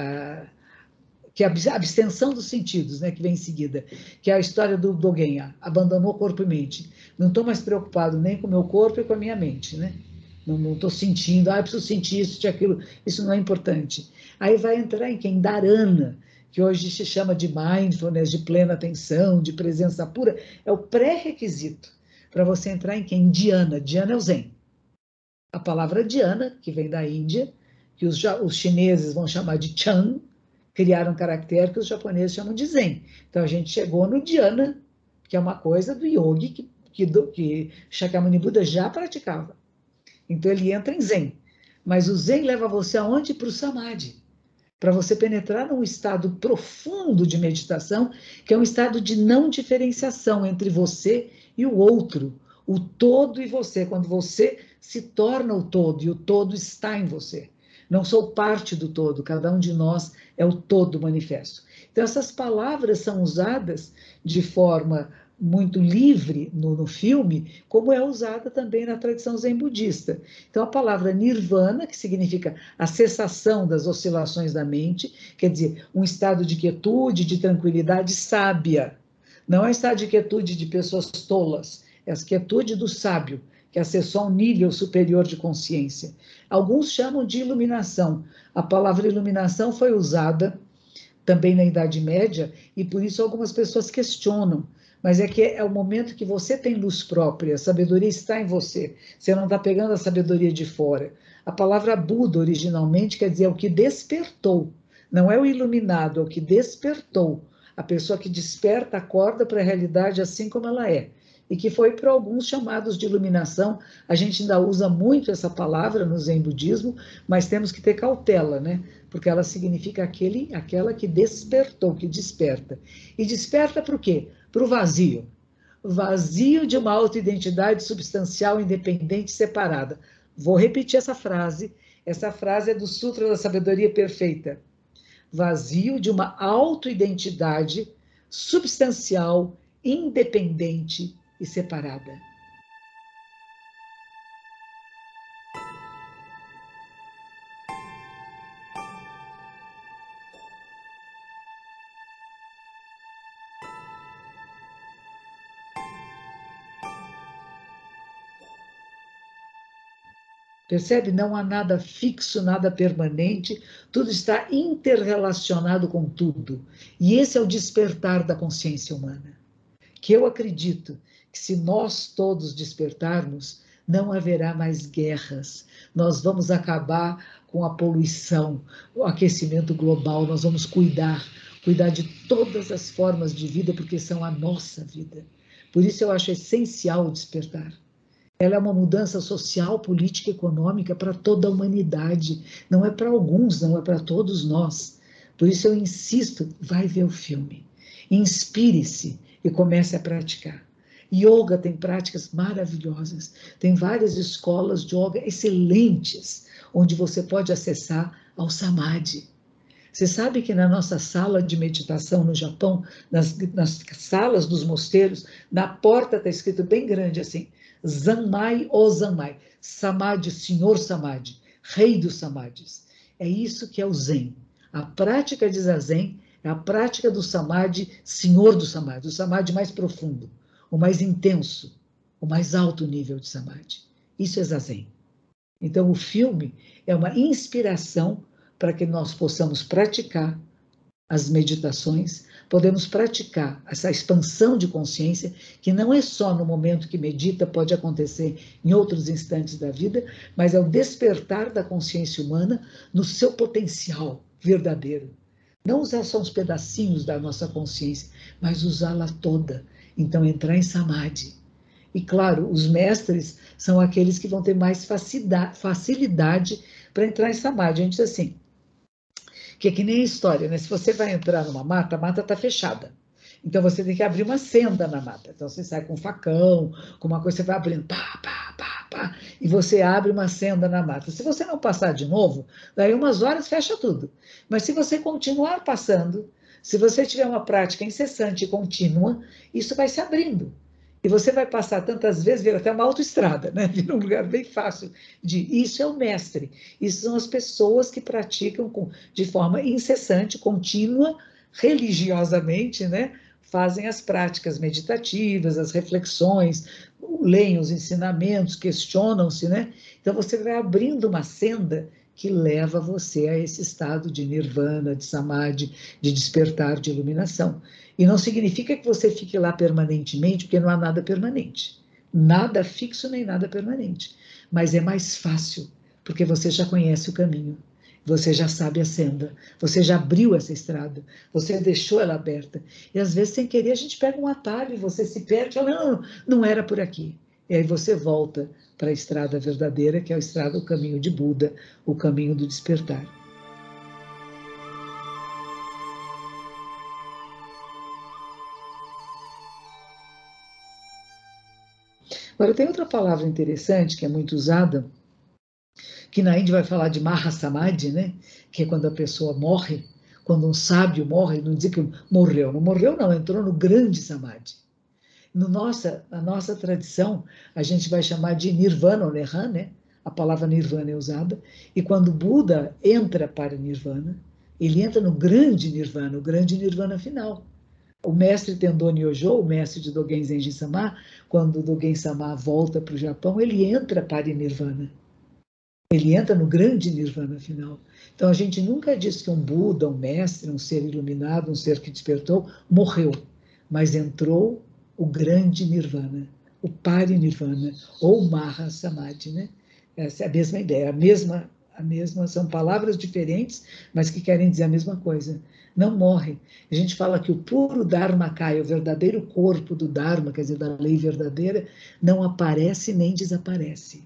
Que é a abstenção dos sentidos, né? Que vem em seguida, que é a história do Dogen, abandonou corpo e mente. Não estou mais preocupado nem com o meu corpo e com a minha mente, né? Não estou sentindo, preciso sentir isso, aquilo, isso não é importante. Aí vai entrar em quem? Dharana, que hoje se chama de mindfulness, de plena atenção, de presença pura, é o pré-requisito para você entrar em quem? Dhyana. Dhyana é o Zen. A palavra Dhyana, que vem da Índia, que os chineses vão chamar de Chan, criaram um caractere que os japoneses chamam de Zen. Então a gente chegou no Dhyana, que é uma coisa do yogi que Shakyamuni Buda já praticava. Então ele entra em Zen. Mas o Zen leva você aonde? Para o Samadhi. Para você penetrar num estado profundo de meditação, que é um estado de não diferenciação entre você e o outro, o todo e você, quando você se torna o todo e o todo está em você. Não sou parte do todo, cada um de nós é o todo manifesto. Então essas palavras são usadas de forma muito livre no filme, como é usada também na tradição zen budista. Então, a palavra nirvana, que significa a cessação das oscilações da mente, quer dizer, um estado de quietude, de tranquilidade sábia. Não é estado de quietude de pessoas tolas, é a quietude do sábio, que acessou um nível superior de consciência. Alguns chamam de iluminação. A palavra iluminação foi usada também na Idade Média, e por isso algumas pessoas questionam. Mas é que é o momento que você tem luz própria, a sabedoria está em você. Você não está pegando a sabedoria de fora. A palavra Buda, originalmente, quer dizer o que despertou. Não é o iluminado, é o que despertou. A pessoa que desperta, acorda para a realidade assim como ela é. E que foi para alguns chamados de iluminação. A gente ainda usa muito essa palavra no Zen budismo, mas temos que ter cautela, né? Porque ela significa aquela que despertou, que desperta. E desperta para o quê? Para o vazio. Vazio de uma autoidentidade substancial, independente, separada. Vou repetir essa frase. Essa frase é do Sutra da Sabedoria Perfeita. Vazio de uma autoidentidade substancial, independente e separada. Percebe? Não há nada fixo, nada permanente, tudo está interrelacionado com tudo. E esse é o despertar da consciência humana. Que eu acredito que se nós todos despertarmos, não haverá mais guerras. Nós vamos acabar com a poluição, o aquecimento global, nós vamos cuidar de todas as formas de vida, porque são a nossa vida. Por isso eu acho essencial o despertar. Ela é uma mudança social, política, econômica para toda a humanidade. Não é para alguns, não é para todos nós. Por isso eu insisto, vai ver o filme. Inspire-se e comece a praticar. Yoga tem práticas maravilhosas. Tem várias escolas de yoga excelentes, onde você pode acessar ao Samadhi. Você sabe que na nossa sala de meditação no Japão, nas salas dos mosteiros, na porta está escrito bem grande assim, Zanmai ou Zanmai, Samadhi, Senhor Samadhi, Rei dos Samadhis. É isso que é o Zen. A prática de Zazen é a prática do Samadhi, Senhor do Samadhi, o Samadhi mais profundo, o mais intenso, o mais alto nível de Samadhi. Isso é Zazen. Então o filme é uma inspiração para que nós possamos praticar as meditações, podemos praticar essa expansão de consciência, que não é só no momento que medita, pode acontecer em outros instantes da vida, mas é o despertar da consciência humana no seu potencial verdadeiro. Não usar só uns pedacinhos da nossa consciência, mas usá-la toda. Então, entrar em Samadhi. E, claro, os mestres são aqueles que vão ter mais facilidade para entrar em Samadhi. A gente diz assim, que é que nem a história, né? Se você vai entrar numa mata, a mata está fechada. Então você tem que abrir uma senda na mata. Então você sai com um facão, com uma coisa, você vai abrindo, pá, pá, pá, pá, e você abre uma senda na mata. Se você não passar de novo, daí umas horas fecha tudo. Mas se você continuar passando, se você tiver uma prática incessante e contínua, isso vai se abrindo. E você vai passar tantas vezes, vira até uma autoestrada, né? Vira um lugar bem fácil de ir. Isso é o mestre. Isso são as pessoas que praticam de forma incessante, contínua, religiosamente, né? Fazem as práticas meditativas, as reflexões, leem os ensinamentos, questionam-se, né? Então você vai abrindo uma senda que leva você a esse estado de nirvana, de samadhi, de despertar, de iluminação. E não significa que você fique lá permanentemente, porque não há nada permanente. Nada fixo nem nada permanente. Mas é mais fácil, porque você já conhece o caminho. Você já sabe a senda, você já abriu essa estrada, você deixou ela aberta. E às vezes, sem querer, a gente pega um atalho e você se perde, fala, não era por aqui. E aí você volta para a estrada verdadeira, que é a estrada, o caminho de Buda, o caminho do despertar. Agora, tem outra palavra interessante, que é muito usada, que na Índia vai falar de Mahasamadhi, né? Que é quando a pessoa morre, quando um sábio morre, não dizer que morreu, não morreu não, entrou no grande Samadhi. Na nossa tradição, a gente vai chamar de nirvana ou nirvana, né? A palavra nirvana é usada, e quando Buda entra para nirvana, ele entra no grande nirvana, o grande nirvana final. O mestre Tendon Yojo, o mestre de Dogen Zenji Sama, quando Dogen Sama volta para o Japão, ele entra para nirvana. Ele entra no grande nirvana final. Então a gente nunca diz que um Buda, um mestre, um ser iluminado, um ser que despertou, morreu, mas entrou o grande nirvana, o parinirvana, ou Maha Samadhi, né? Essa é a mesma ideia, a mesma, são palavras diferentes, mas que querem dizer a mesma coisa. Não morre. A gente fala que o puro Dharmakaya, o verdadeiro corpo do Dharma, quer dizer, da lei verdadeira, não aparece nem desaparece.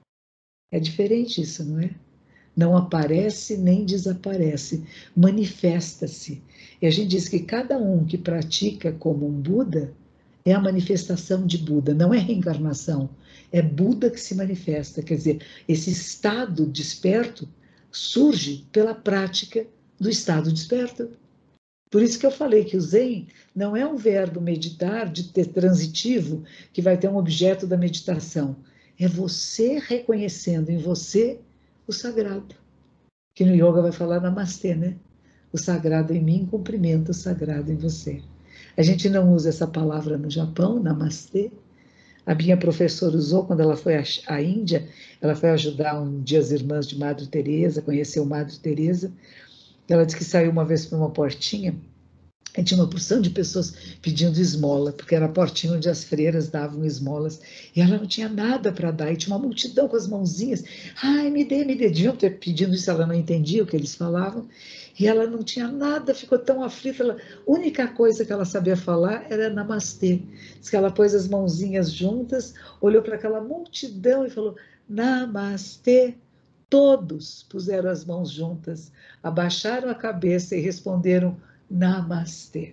É diferente isso, não é? Não aparece nem desaparece, manifesta-se. E a gente diz que cada um que pratica como um Buda é a manifestação de Buda, não é reencarnação, é Buda que se manifesta. Quer dizer, esse estado desperto surge pela prática do estado desperto. Por isso que eu falei que o Zen não é um verbo meditar de ter transitivo que vai ter um objeto da meditação. É você reconhecendo em você o sagrado. Que no yoga vai falar namastê, né? O sagrado em mim cumprimenta o sagrado em você. A gente não usa essa palavra no Japão, namastê. A minha professora usou quando ela foi à Índia, ela foi ajudar um dia as irmãs de Madre Teresa, conheceu Madre Teresa. Ela disse que saiu uma vez por uma portinha e tinha uma porção de pessoas pedindo esmola, porque era a portinha onde as freiras davam esmolas, e ela não tinha nada para dar, e tinha uma multidão com as mãozinhas, ai, me dê, deviam ter pedido isso, ela não entendia o que eles falavam, e ela não tinha nada, ficou tão aflita, a única coisa que ela sabia falar era namastê, diz que ela pôs as mãozinhas juntas, olhou para aquela multidão e falou, namastê. Todos puseram as mãos juntas, abaixaram a cabeça e responderam Namastê.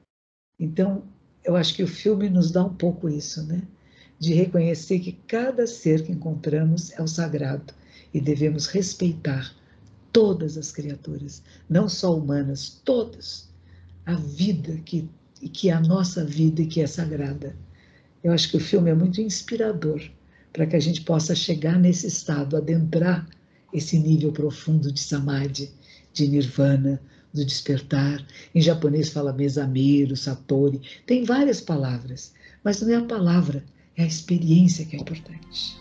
Então, eu acho que o filme nos dá um pouco isso, né? De reconhecer que cada ser que encontramos é o sagrado e devemos respeitar todas as criaturas, não só humanas, todas. A vida que é a nossa vida e que é sagrada. Eu acho que o filme é muito inspirador para que a gente possa chegar nesse estado, adentrar esse nível profundo de samadhi, de nirvana, do despertar. Em japonês fala mesameiro, satori, tem várias palavras, mas não é a palavra, é a experiência que é importante.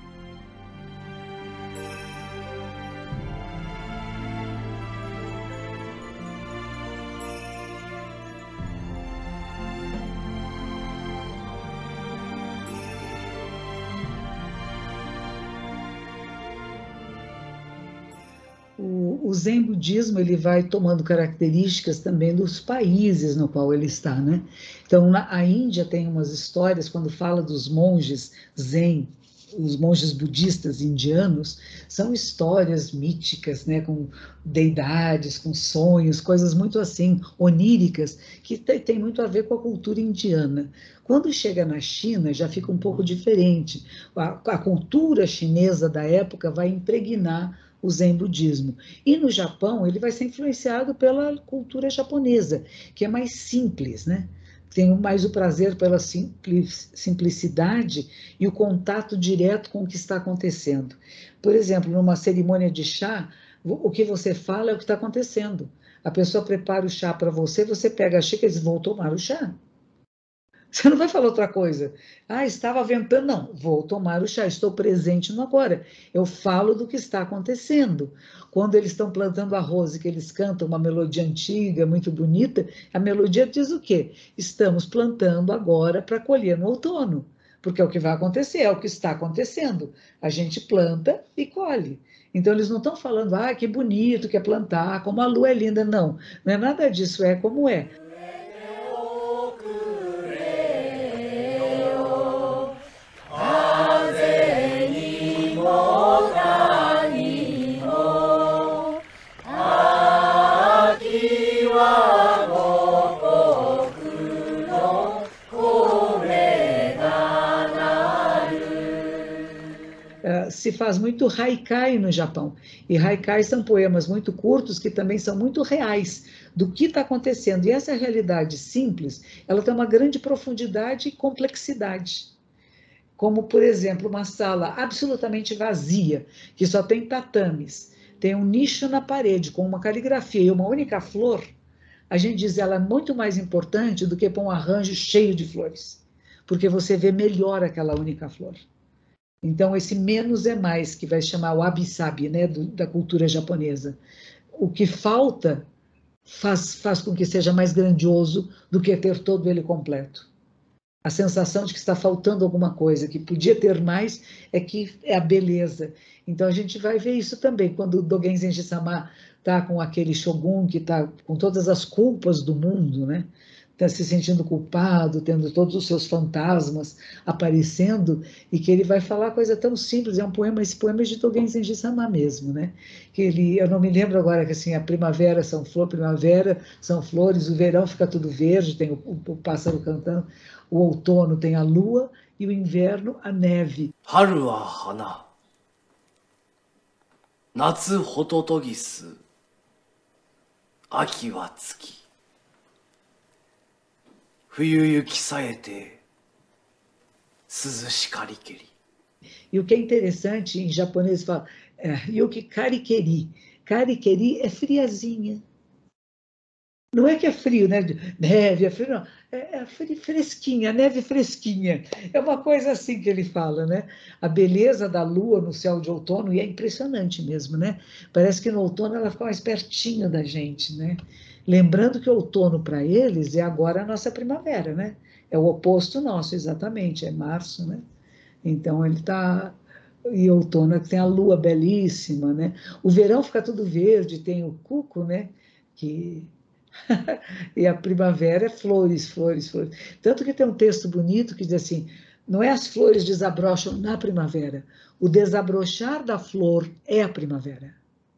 O Zen budismo ele vai tomando características também dos países no qual ele está, né? Então, a Índia tem umas histórias, quando fala dos monges Zen, os monges budistas indianos, são histórias míticas, né? Com deidades, com sonhos, coisas muito assim, oníricas, que tem muito a ver com a cultura indiana. Quando chega na China, já fica um pouco diferente. A cultura chinesa da época vai impregnar o Zen budismo. E no Japão, ele vai ser influenciado pela cultura japonesa, que é mais simples, né? Tem mais o prazer pela simplicidade e o contato direto com o que está acontecendo. Por exemplo, numa cerimônia de chá, o que você fala é o que está acontecendo. A pessoa prepara o chá para você, você pega a xícara e diz, vou tomar o chá. Você não vai falar outra coisa. Ah, estava ventando. Não, vou tomar o chá, estou presente no agora. Eu falo do que está acontecendo. Quando eles estão plantando arroz e que eles cantam uma melodia antiga, muito bonita, a melodia diz o quê? Estamos plantando agora para colher no outono. Porque é o que vai acontecer, é o que está acontecendo. A gente planta e colhe. Então, eles não estão falando, ah, que bonito que é plantar, como a lua é linda. Não, não é nada disso, é como é. Se faz muito haikai no Japão. E haikai são poemas muito curtos que também são muito reais do que está acontecendo. E essa realidade simples, ela tem uma grande profundidade e complexidade. Como, por exemplo, uma sala absolutamente vazia, que só tem tatames, tem um nicho na parede com uma caligrafia e uma única flor, a gente diz ela é muito mais importante do que para um arranjo cheio de flores, porque você vê melhor aquela única flor. Então, esse menos é mais, que vai chamar o wabi-sabi, né, da cultura japonesa. O que falta faz com que seja mais grandioso do que ter todo ele completo. A sensação de que está faltando alguma coisa, que podia ter mais, é que é a beleza. Então, a gente vai ver isso também, quando o Dogen Zenji-sama está com aquele shogun que está com todas as culpas do mundo, né? Está se sentindo culpado, tendo todos os seus fantasmas aparecendo, e que ele vai falar coisa tão simples, é um poema, esse poema é de Dogen Zenji-sama mesmo, né? Que ele, eu não me lembro agora que assim, a primavera são flores, o verão fica tudo verde, tem o pássaro cantando, o outono tem a lua e o inverno a neve. Haru wa hana, natsu hototogisu, aki wa tsuki. E o que é interessante, em japonês fala yuki karikeri. Karikeri é friazinha. Não é que é frio, né? Neve é frio, não. É fresquinha, neve fresquinha. É uma coisa assim que ele fala, né? A beleza da lua no céu de outono, e é impressionante mesmo, né? Parece que no outono ela fica mais pertinho da gente, né? Lembrando que o outono para eles é agora a nossa primavera, né? É o oposto nosso, exatamente, é março, né? Então ele está... E outono tem a lua belíssima, né? O verão fica tudo verde, tem o cuco, né? E a primavera é flores, flores, flores. Tanto que tem um texto bonito que diz assim, não é as flores desabrocham na primavera, o desabrochar da flor é a primavera.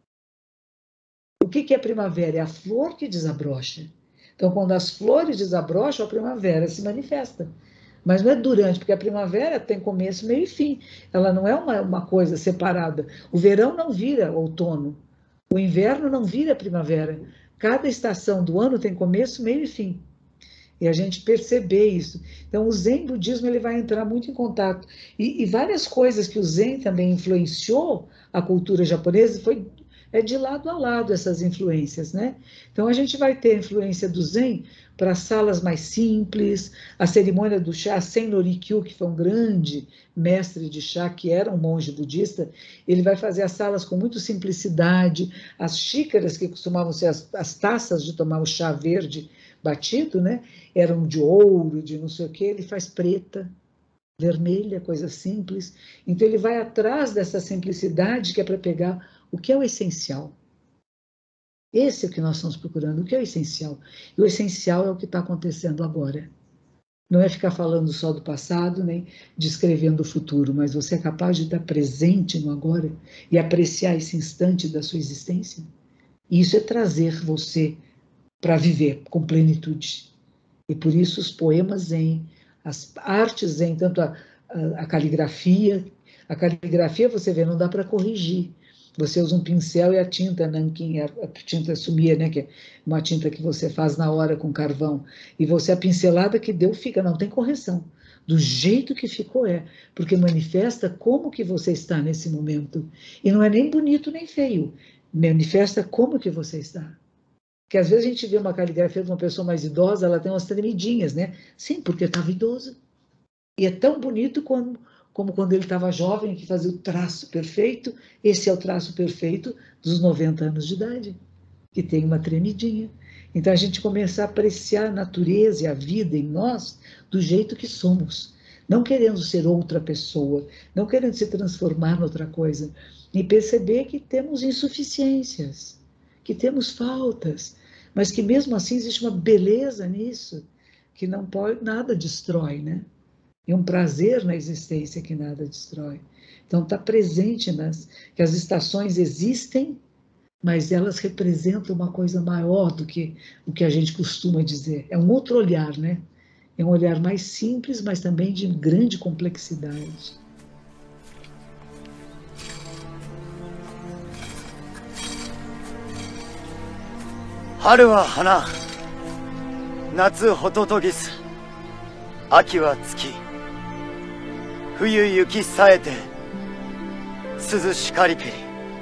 O que é primavera? É a flor que desabrocha. Então, quando as flores desabrocham, a primavera se manifesta. Mas não é durante, porque a primavera tem começo, meio e fim. Ela não é uma coisa separada. O verão não vira outono. O inverno não vira primavera. Cada estação do ano tem começo, meio e fim. E a gente perceber isso. Então, o Zen budismo ele vai entrar muito em contato. E várias coisas que o Zen também influenciou a cultura japonesa é de lado a lado essas influências, né? Então a gente vai ter a influência do Zen para salas mais simples, a cerimônia do chá, Senri Kyu, que foi um grande mestre de chá, que era um monge budista, ele vai fazer as salas com muita simplicidade, as xícaras que costumavam ser as taças de tomar o chá verde batido, né? Eram de ouro, de não sei o quê, ele faz preta, vermelha, coisa simples. Então ele vai atrás dessa simplicidade que é para pegar o que é o essencial. Esse é o que nós estamos procurando, o que é o essencial. E o essencial é o que está acontecendo agora. Não é ficar falando só do passado, nem descrevendo o futuro, mas você é capaz de estar presente no agora e apreciar esse instante da sua existência. E isso é trazer você para viver com plenitude. E por isso os poemas Zen, as artes Zen, tanto a caligrafia você vê, não dá para corrigir. Você usa um pincel e a tinta nanquim, a tinta sumia, né, que é uma tinta que você faz na hora com carvão, e você, a pincelada que deu, fica, não tem correção. Do jeito que ficou porque manifesta como que você está nesse momento. E não é nem bonito nem feio, manifesta como que você está. Porque às vezes a gente vê uma caligrafia de uma pessoa mais idosa, ela tem umas tremidinhas, né? Sim, porque estava idoso. E é tão bonito como quando ele estava jovem, que fazia o traço perfeito. Esse é o traço perfeito dos 90 anos de idade, que tem uma tremidinha. Então, a gente começa a apreciar a natureza e a vida em nós do jeito que somos, não querendo ser outra pessoa, não querendo se transformar em outra coisa, e perceber que temos insuficiências, que temos faltas, mas que mesmo assim existe uma beleza nisso, que não pode, nada destrói, né? E um prazer na existência que nada destrói. Então, está presente que as estações existem, mas elas representam uma coisa maior do que o que a gente costuma dizer. É um outro olhar, né? É um olhar mais simples, mas também de grande complexidade. 春は花、夏ホトトギス、秋は月、冬雪さえて、涼しかりけり。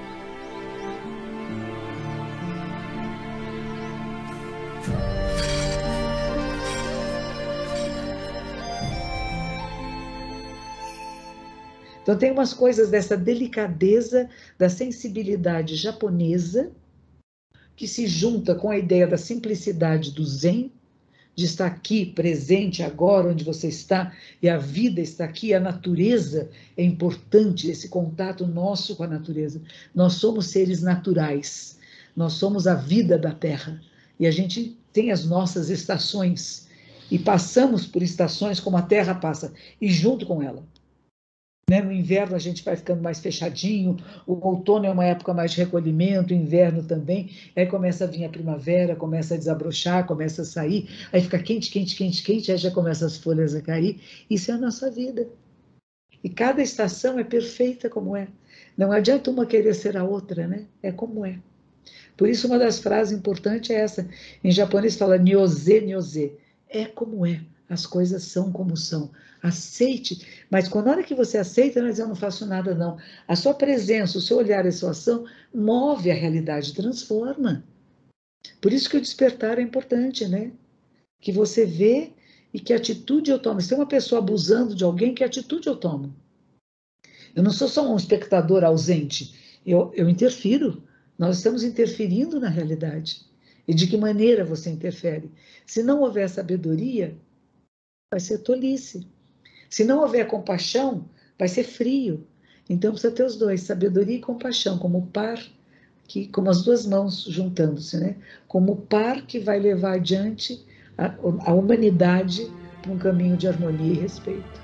Então, tem umas coisas dessa delicadeza, da sensibilidade japonesa, que se junta com a ideia da simplicidade do Zen, de estar aqui, presente, agora, onde você está, e a vida está aqui, a natureza é importante, esse contato nosso com a natureza. Nós somos seres naturais, nós somos a vida da Terra, e a gente tem as nossas estações, e passamos por estações como a Terra passa, e junto com ela. No inverno a gente vai ficando mais fechadinho, o outono é uma época mais de recolhimento, o inverno também, aí começa a vir a primavera, começa a desabrochar, começa a sair, aí fica quente, quente, quente, quente, aí já começam as folhas a cair. Isso é a nossa vida. E cada estação é perfeita como é. Não adianta uma querer ser a outra, né? É como é. Por isso uma das frases importantes é essa. Em japonês fala nyoze, nyoze. É como é. As coisas são como são. Aceite, mas quando a hora que você aceita, eu não faço nada não. A sua presença, o seu olhar, a sua ação, move a realidade, transforma. Por isso que o despertar é importante, né? Que você vê e que atitude eu tomo. Se tem uma pessoa abusando de alguém, que atitude eu tomo? Eu não sou só um espectador ausente, eu interfiro. Nós estamos interferindo na realidade. E de que maneira você interfere? Se não houver sabedoria, vai ser tolice. Se não houver compaixão, vai ser frio. Então precisa ter os dois, sabedoria e compaixão, como par, como as duas mãos juntando-se, né? Como par que vai levar adiante a humanidade para um caminho de harmonia e respeito.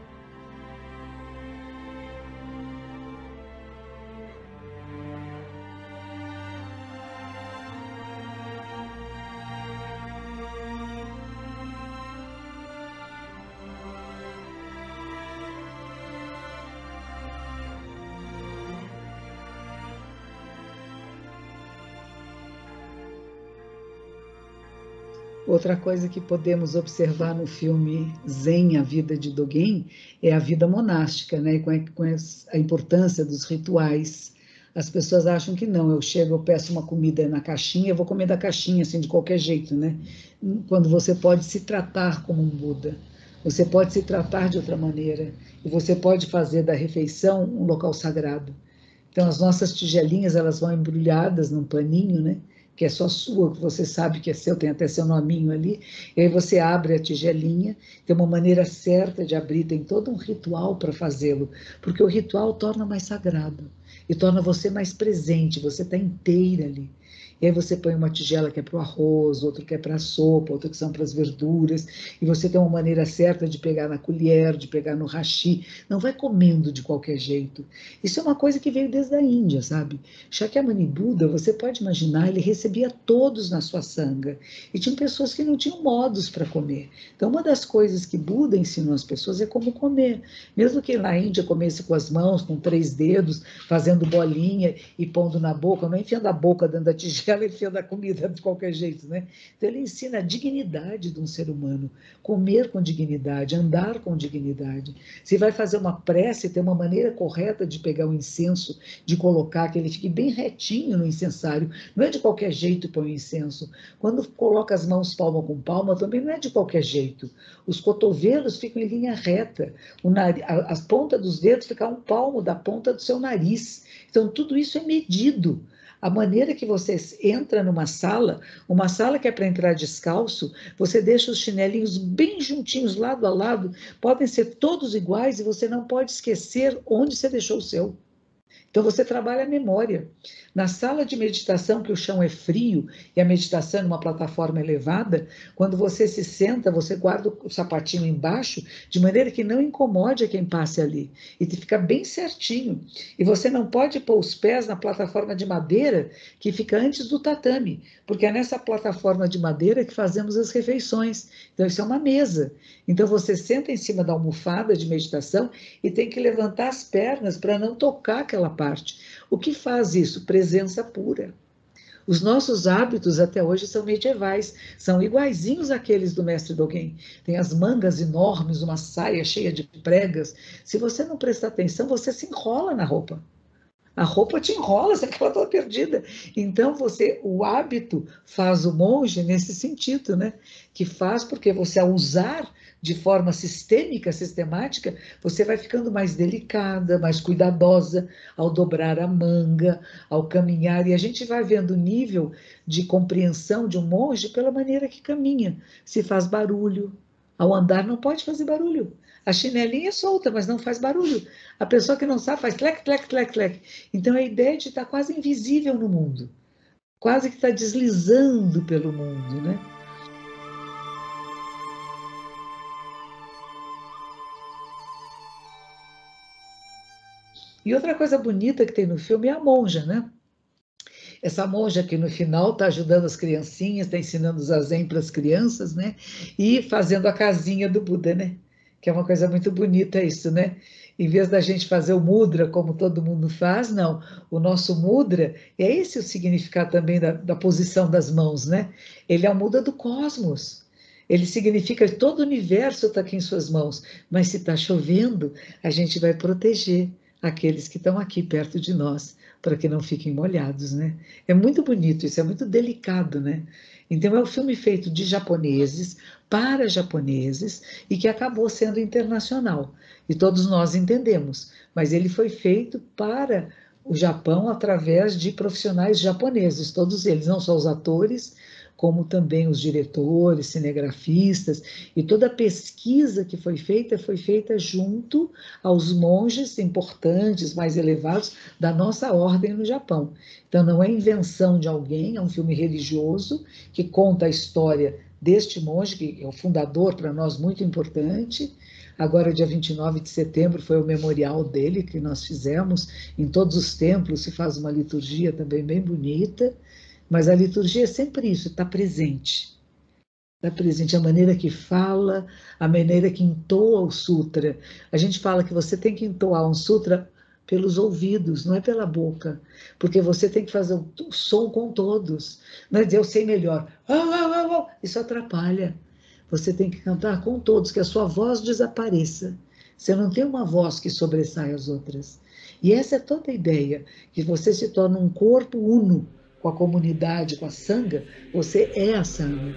Outra coisa que podemos observar no filme Zen, A Vida de Dogen, é a vida monástica, né? Com a importância dos rituais. As pessoas acham que não, eu chego, eu peço uma comida na caixinha, eu vou comer da caixinha, assim, de qualquer jeito, né? Quando você pode se tratar como um Buda, você pode se tratar de outra maneira, e você pode fazer da refeição um local sagrado. Então, as nossas tigelinhas, elas vão embrulhadas num paninho, né? Que é só sua, que você sabe que é seu, tem até seu nominho ali, e aí você abre a tigelinha, tem uma maneira certa de abrir, tem todo um ritual para fazê-lo, porque o ritual torna mais sagrado, e torna você mais presente, você está inteira ali. E aí você põe uma tigela que é para o arroz, outra que é para a sopa, outra que são para as verduras, e você tem uma maneira certa de pegar na colher, de pegar no hashi, não vai comendo de qualquer jeito. Isso é uma coisa que veio desde a Índia, sabe? Shakyamuni Buda, você pode imaginar, ele recebia todos na sua sanga, e tinham pessoas que não tinham modos para comer. Então, uma das coisas que Buda ensinou às pessoas é como comer. Mesmo que na Índia comesse com as mãos, com 3 dedos, fazendo bolinha e pondo na boca, não enfiando a boca dentro da tigela, enfiando a comida de qualquer jeito, né? Então ele ensina a dignidade de um ser humano, comer com dignidade, andar com dignidade. Se vai fazer uma prece, tem uma maneira correta de pegar o incenso, de colocar, que ele fique bem retinho no incensário, não é de qualquer jeito põe o incenso. Quando coloca as mãos palma com palma, também não é de qualquer jeito. Os cotovelos ficam em linha reta, a ponta dos dedos fica um palmo da ponta do seu nariz. Então tudo isso é medido. A maneira que você entra numa sala, uma sala que é para entrar descalço, você deixa os chinelinhos bem juntinhos, lado a lado, podem ser todos iguais e você não pode esquecer onde você deixou o seu. Então você trabalha a memória. Na sala de meditação, que o chão é frio e a meditação é numa plataforma elevada, quando você se senta, você guarda o sapatinho embaixo, de maneira que não incomode a quem passe ali. E fica bem certinho. E você não pode pôr os pés na plataforma de madeira que fica antes do tatame, porque é nessa plataforma de madeira que fazemos as refeições. Então isso é uma mesa. Então você senta em cima da almofada de meditação e tem que levantar as pernas para não tocar aquela parte. O que faz isso? Presença pura. Os nossos hábitos até hoje são medievais, são iguaizinhos àqueles do mestre Dogen. Tem as mangas enormes, uma saia cheia de pregas. Se você não prestar atenção, você se enrola na roupa. A roupa te enrola, você acaba toda perdida. Então, o hábito faz o monge nesse sentido, né? Que faz porque você, ao usar de forma sistêmica, sistemática, você vai ficando mais delicada, mais cuidadosa ao dobrar a manga, ao caminhar. E a gente vai vendo o nível de compreensão de um monge pela maneira que caminha. Se faz barulho. Ao andar não pode fazer barulho. A chinelinha é solta, mas não faz barulho. A pessoa que não sabe faz tlec, tlec, tlec, tlec. Então a ideia de estar quase invisível no mundo. Quase que está deslizando pelo mundo, né? E outra coisa bonita que tem no filme é a monja, né? Essa monja que no final está ajudando as criancinhas, está ensinando o zazen para as crianças, né? E fazendo a casinha do Buda, né? Que é uma coisa muito bonita isso, né? Em vez da gente fazer o mudra como todo mundo faz, não. O nosso mudra, é esse o significado também da posição das mãos, né? Ele é o mudra do cosmos. Ele significa que todo o universo está aqui em suas mãos. Mas se está chovendo, a gente vai proteger aqueles que estão aqui perto de nós, para que não fiquem molhados, né? É muito bonito isso, é muito delicado, né? Então é um filme feito de japoneses, para japoneses, e que acabou sendo internacional. E todos nós entendemos, mas ele foi feito para o Japão através de profissionais japoneses, todos eles, não só os atores, como também os diretores, cinegrafistas, e toda a pesquisa que foi feita junto aos monges importantes, mais elevados, da nossa ordem no Japão. Então não é invenção de alguém, é um filme religioso que conta a história deste monge, que é o fundador para nós, muito importante. Agora, dia 29 de setembro, foi o memorial dele que nós fizemos. Em todos os templos se faz uma liturgia também bem bonita. Mas a liturgia é sempre isso, está presente. Está presente a maneira que fala, a maneira que entoa o sutra. A gente fala que você tem que entoar um sutra pelos ouvidos, não é pela boca. Porque você tem que fazer o som com todos. Não é dizer eu sei melhor. Isso atrapalha. Você tem que cantar com todos, que a sua voz desapareça. Você não tem uma voz que sobressai as outras. E essa é toda a ideia, que você se torna um corpo uno, com a comunidade, com a sangha, você é a sangha.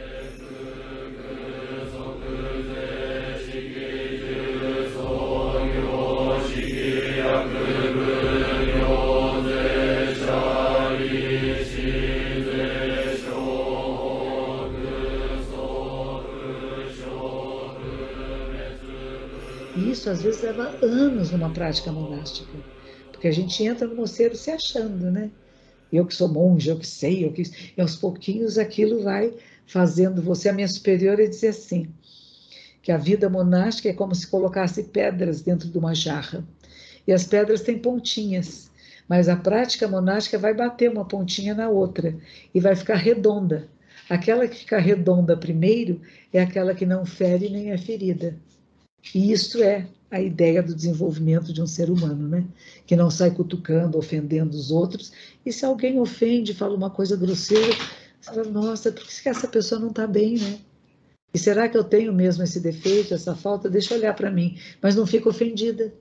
E isso às vezes leva anos numa prática monástica, porque a gente entra no mosteiro se achando, né? Eu que sou monge, eu que sei, e aos pouquinhos aquilo vai fazendo você. A minha superiora dizia assim, que a vida monástica é como se colocasse pedras dentro de uma jarra. E as pedras têm pontinhas, mas a prática monástica vai bater uma pontinha na outra e vai ficar redonda. Aquela que fica redonda primeiro é aquela que não fere nem é ferida. E isso é a ideia do desenvolvimento de um ser humano, né? Que não sai cutucando, ofendendo os outros. E se alguém ofende, fala uma coisa grosseira, você fala, nossa, por que essa pessoa não está bem, né? E será que eu tenho mesmo esse defeito, essa falta? Deixa eu olhar para mim. Mas não fica ofendida.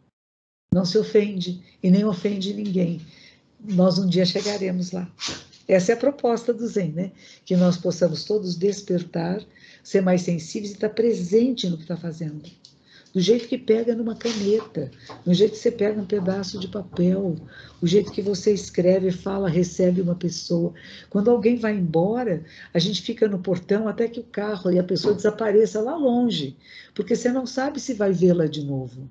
Não se ofende e nem ofende ninguém. Nós um dia chegaremos lá. Essa é a proposta do Zen, né? Que nós possamos todos despertar, ser mais sensíveis e estar presente no que está fazendo. Do jeito que pega numa caneta, do jeito que você pega um pedaço de papel, o jeito que você escreve, fala, recebe uma pessoa. Quando alguém vai embora, a gente fica no portão até que o carro e a pessoa desapareça lá longe, porque você não sabe se vai vê-la de novo.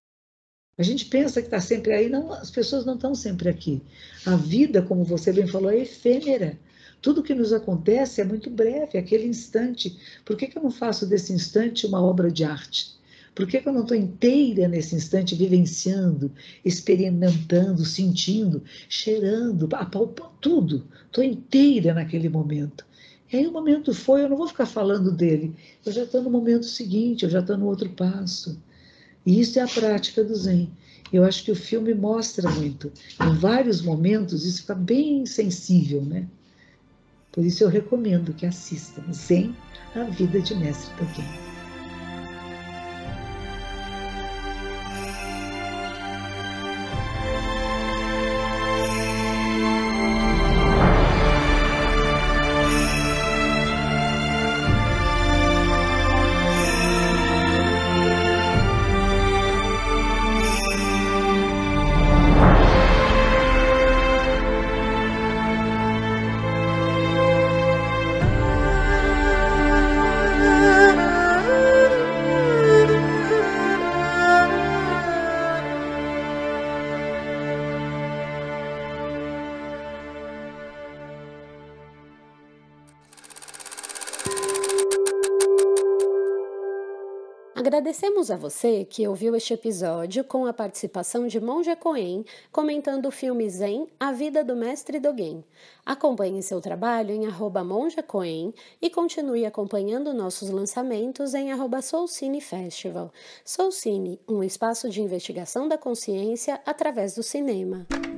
A gente pensa que está sempre aí, não, as pessoas não estão sempre aqui. A vida, como você bem falou, é efêmera. Tudo que nos acontece é muito breve, é aquele instante. Por que eu não faço desse instante uma obra de arte? Por que eu não estou inteira nesse instante, vivenciando, experimentando, sentindo, cheirando, apalpando tudo? Estou inteira naquele momento. E aí o momento foi, eu não vou ficar falando dele. Eu já estou no momento seguinte, eu já estou no outro passo. E isso é a prática do Zen. Eu acho que o filme mostra muito. Em vários momentos, isso fica bem sensível, né? Por isso eu recomendo que assistam Zen, a vida de Mestre Dogen. Agradecemos a você que ouviu este episódio com a participação de Monja Coen comentando o filme Zen, A Vida do Mestre Dogen. Acompanhe seu trabalho em @monjacoen e continue acompanhando nossos lançamentos em @soulcinefestival. Soulcine, um espaço de investigação da consciência através do cinema.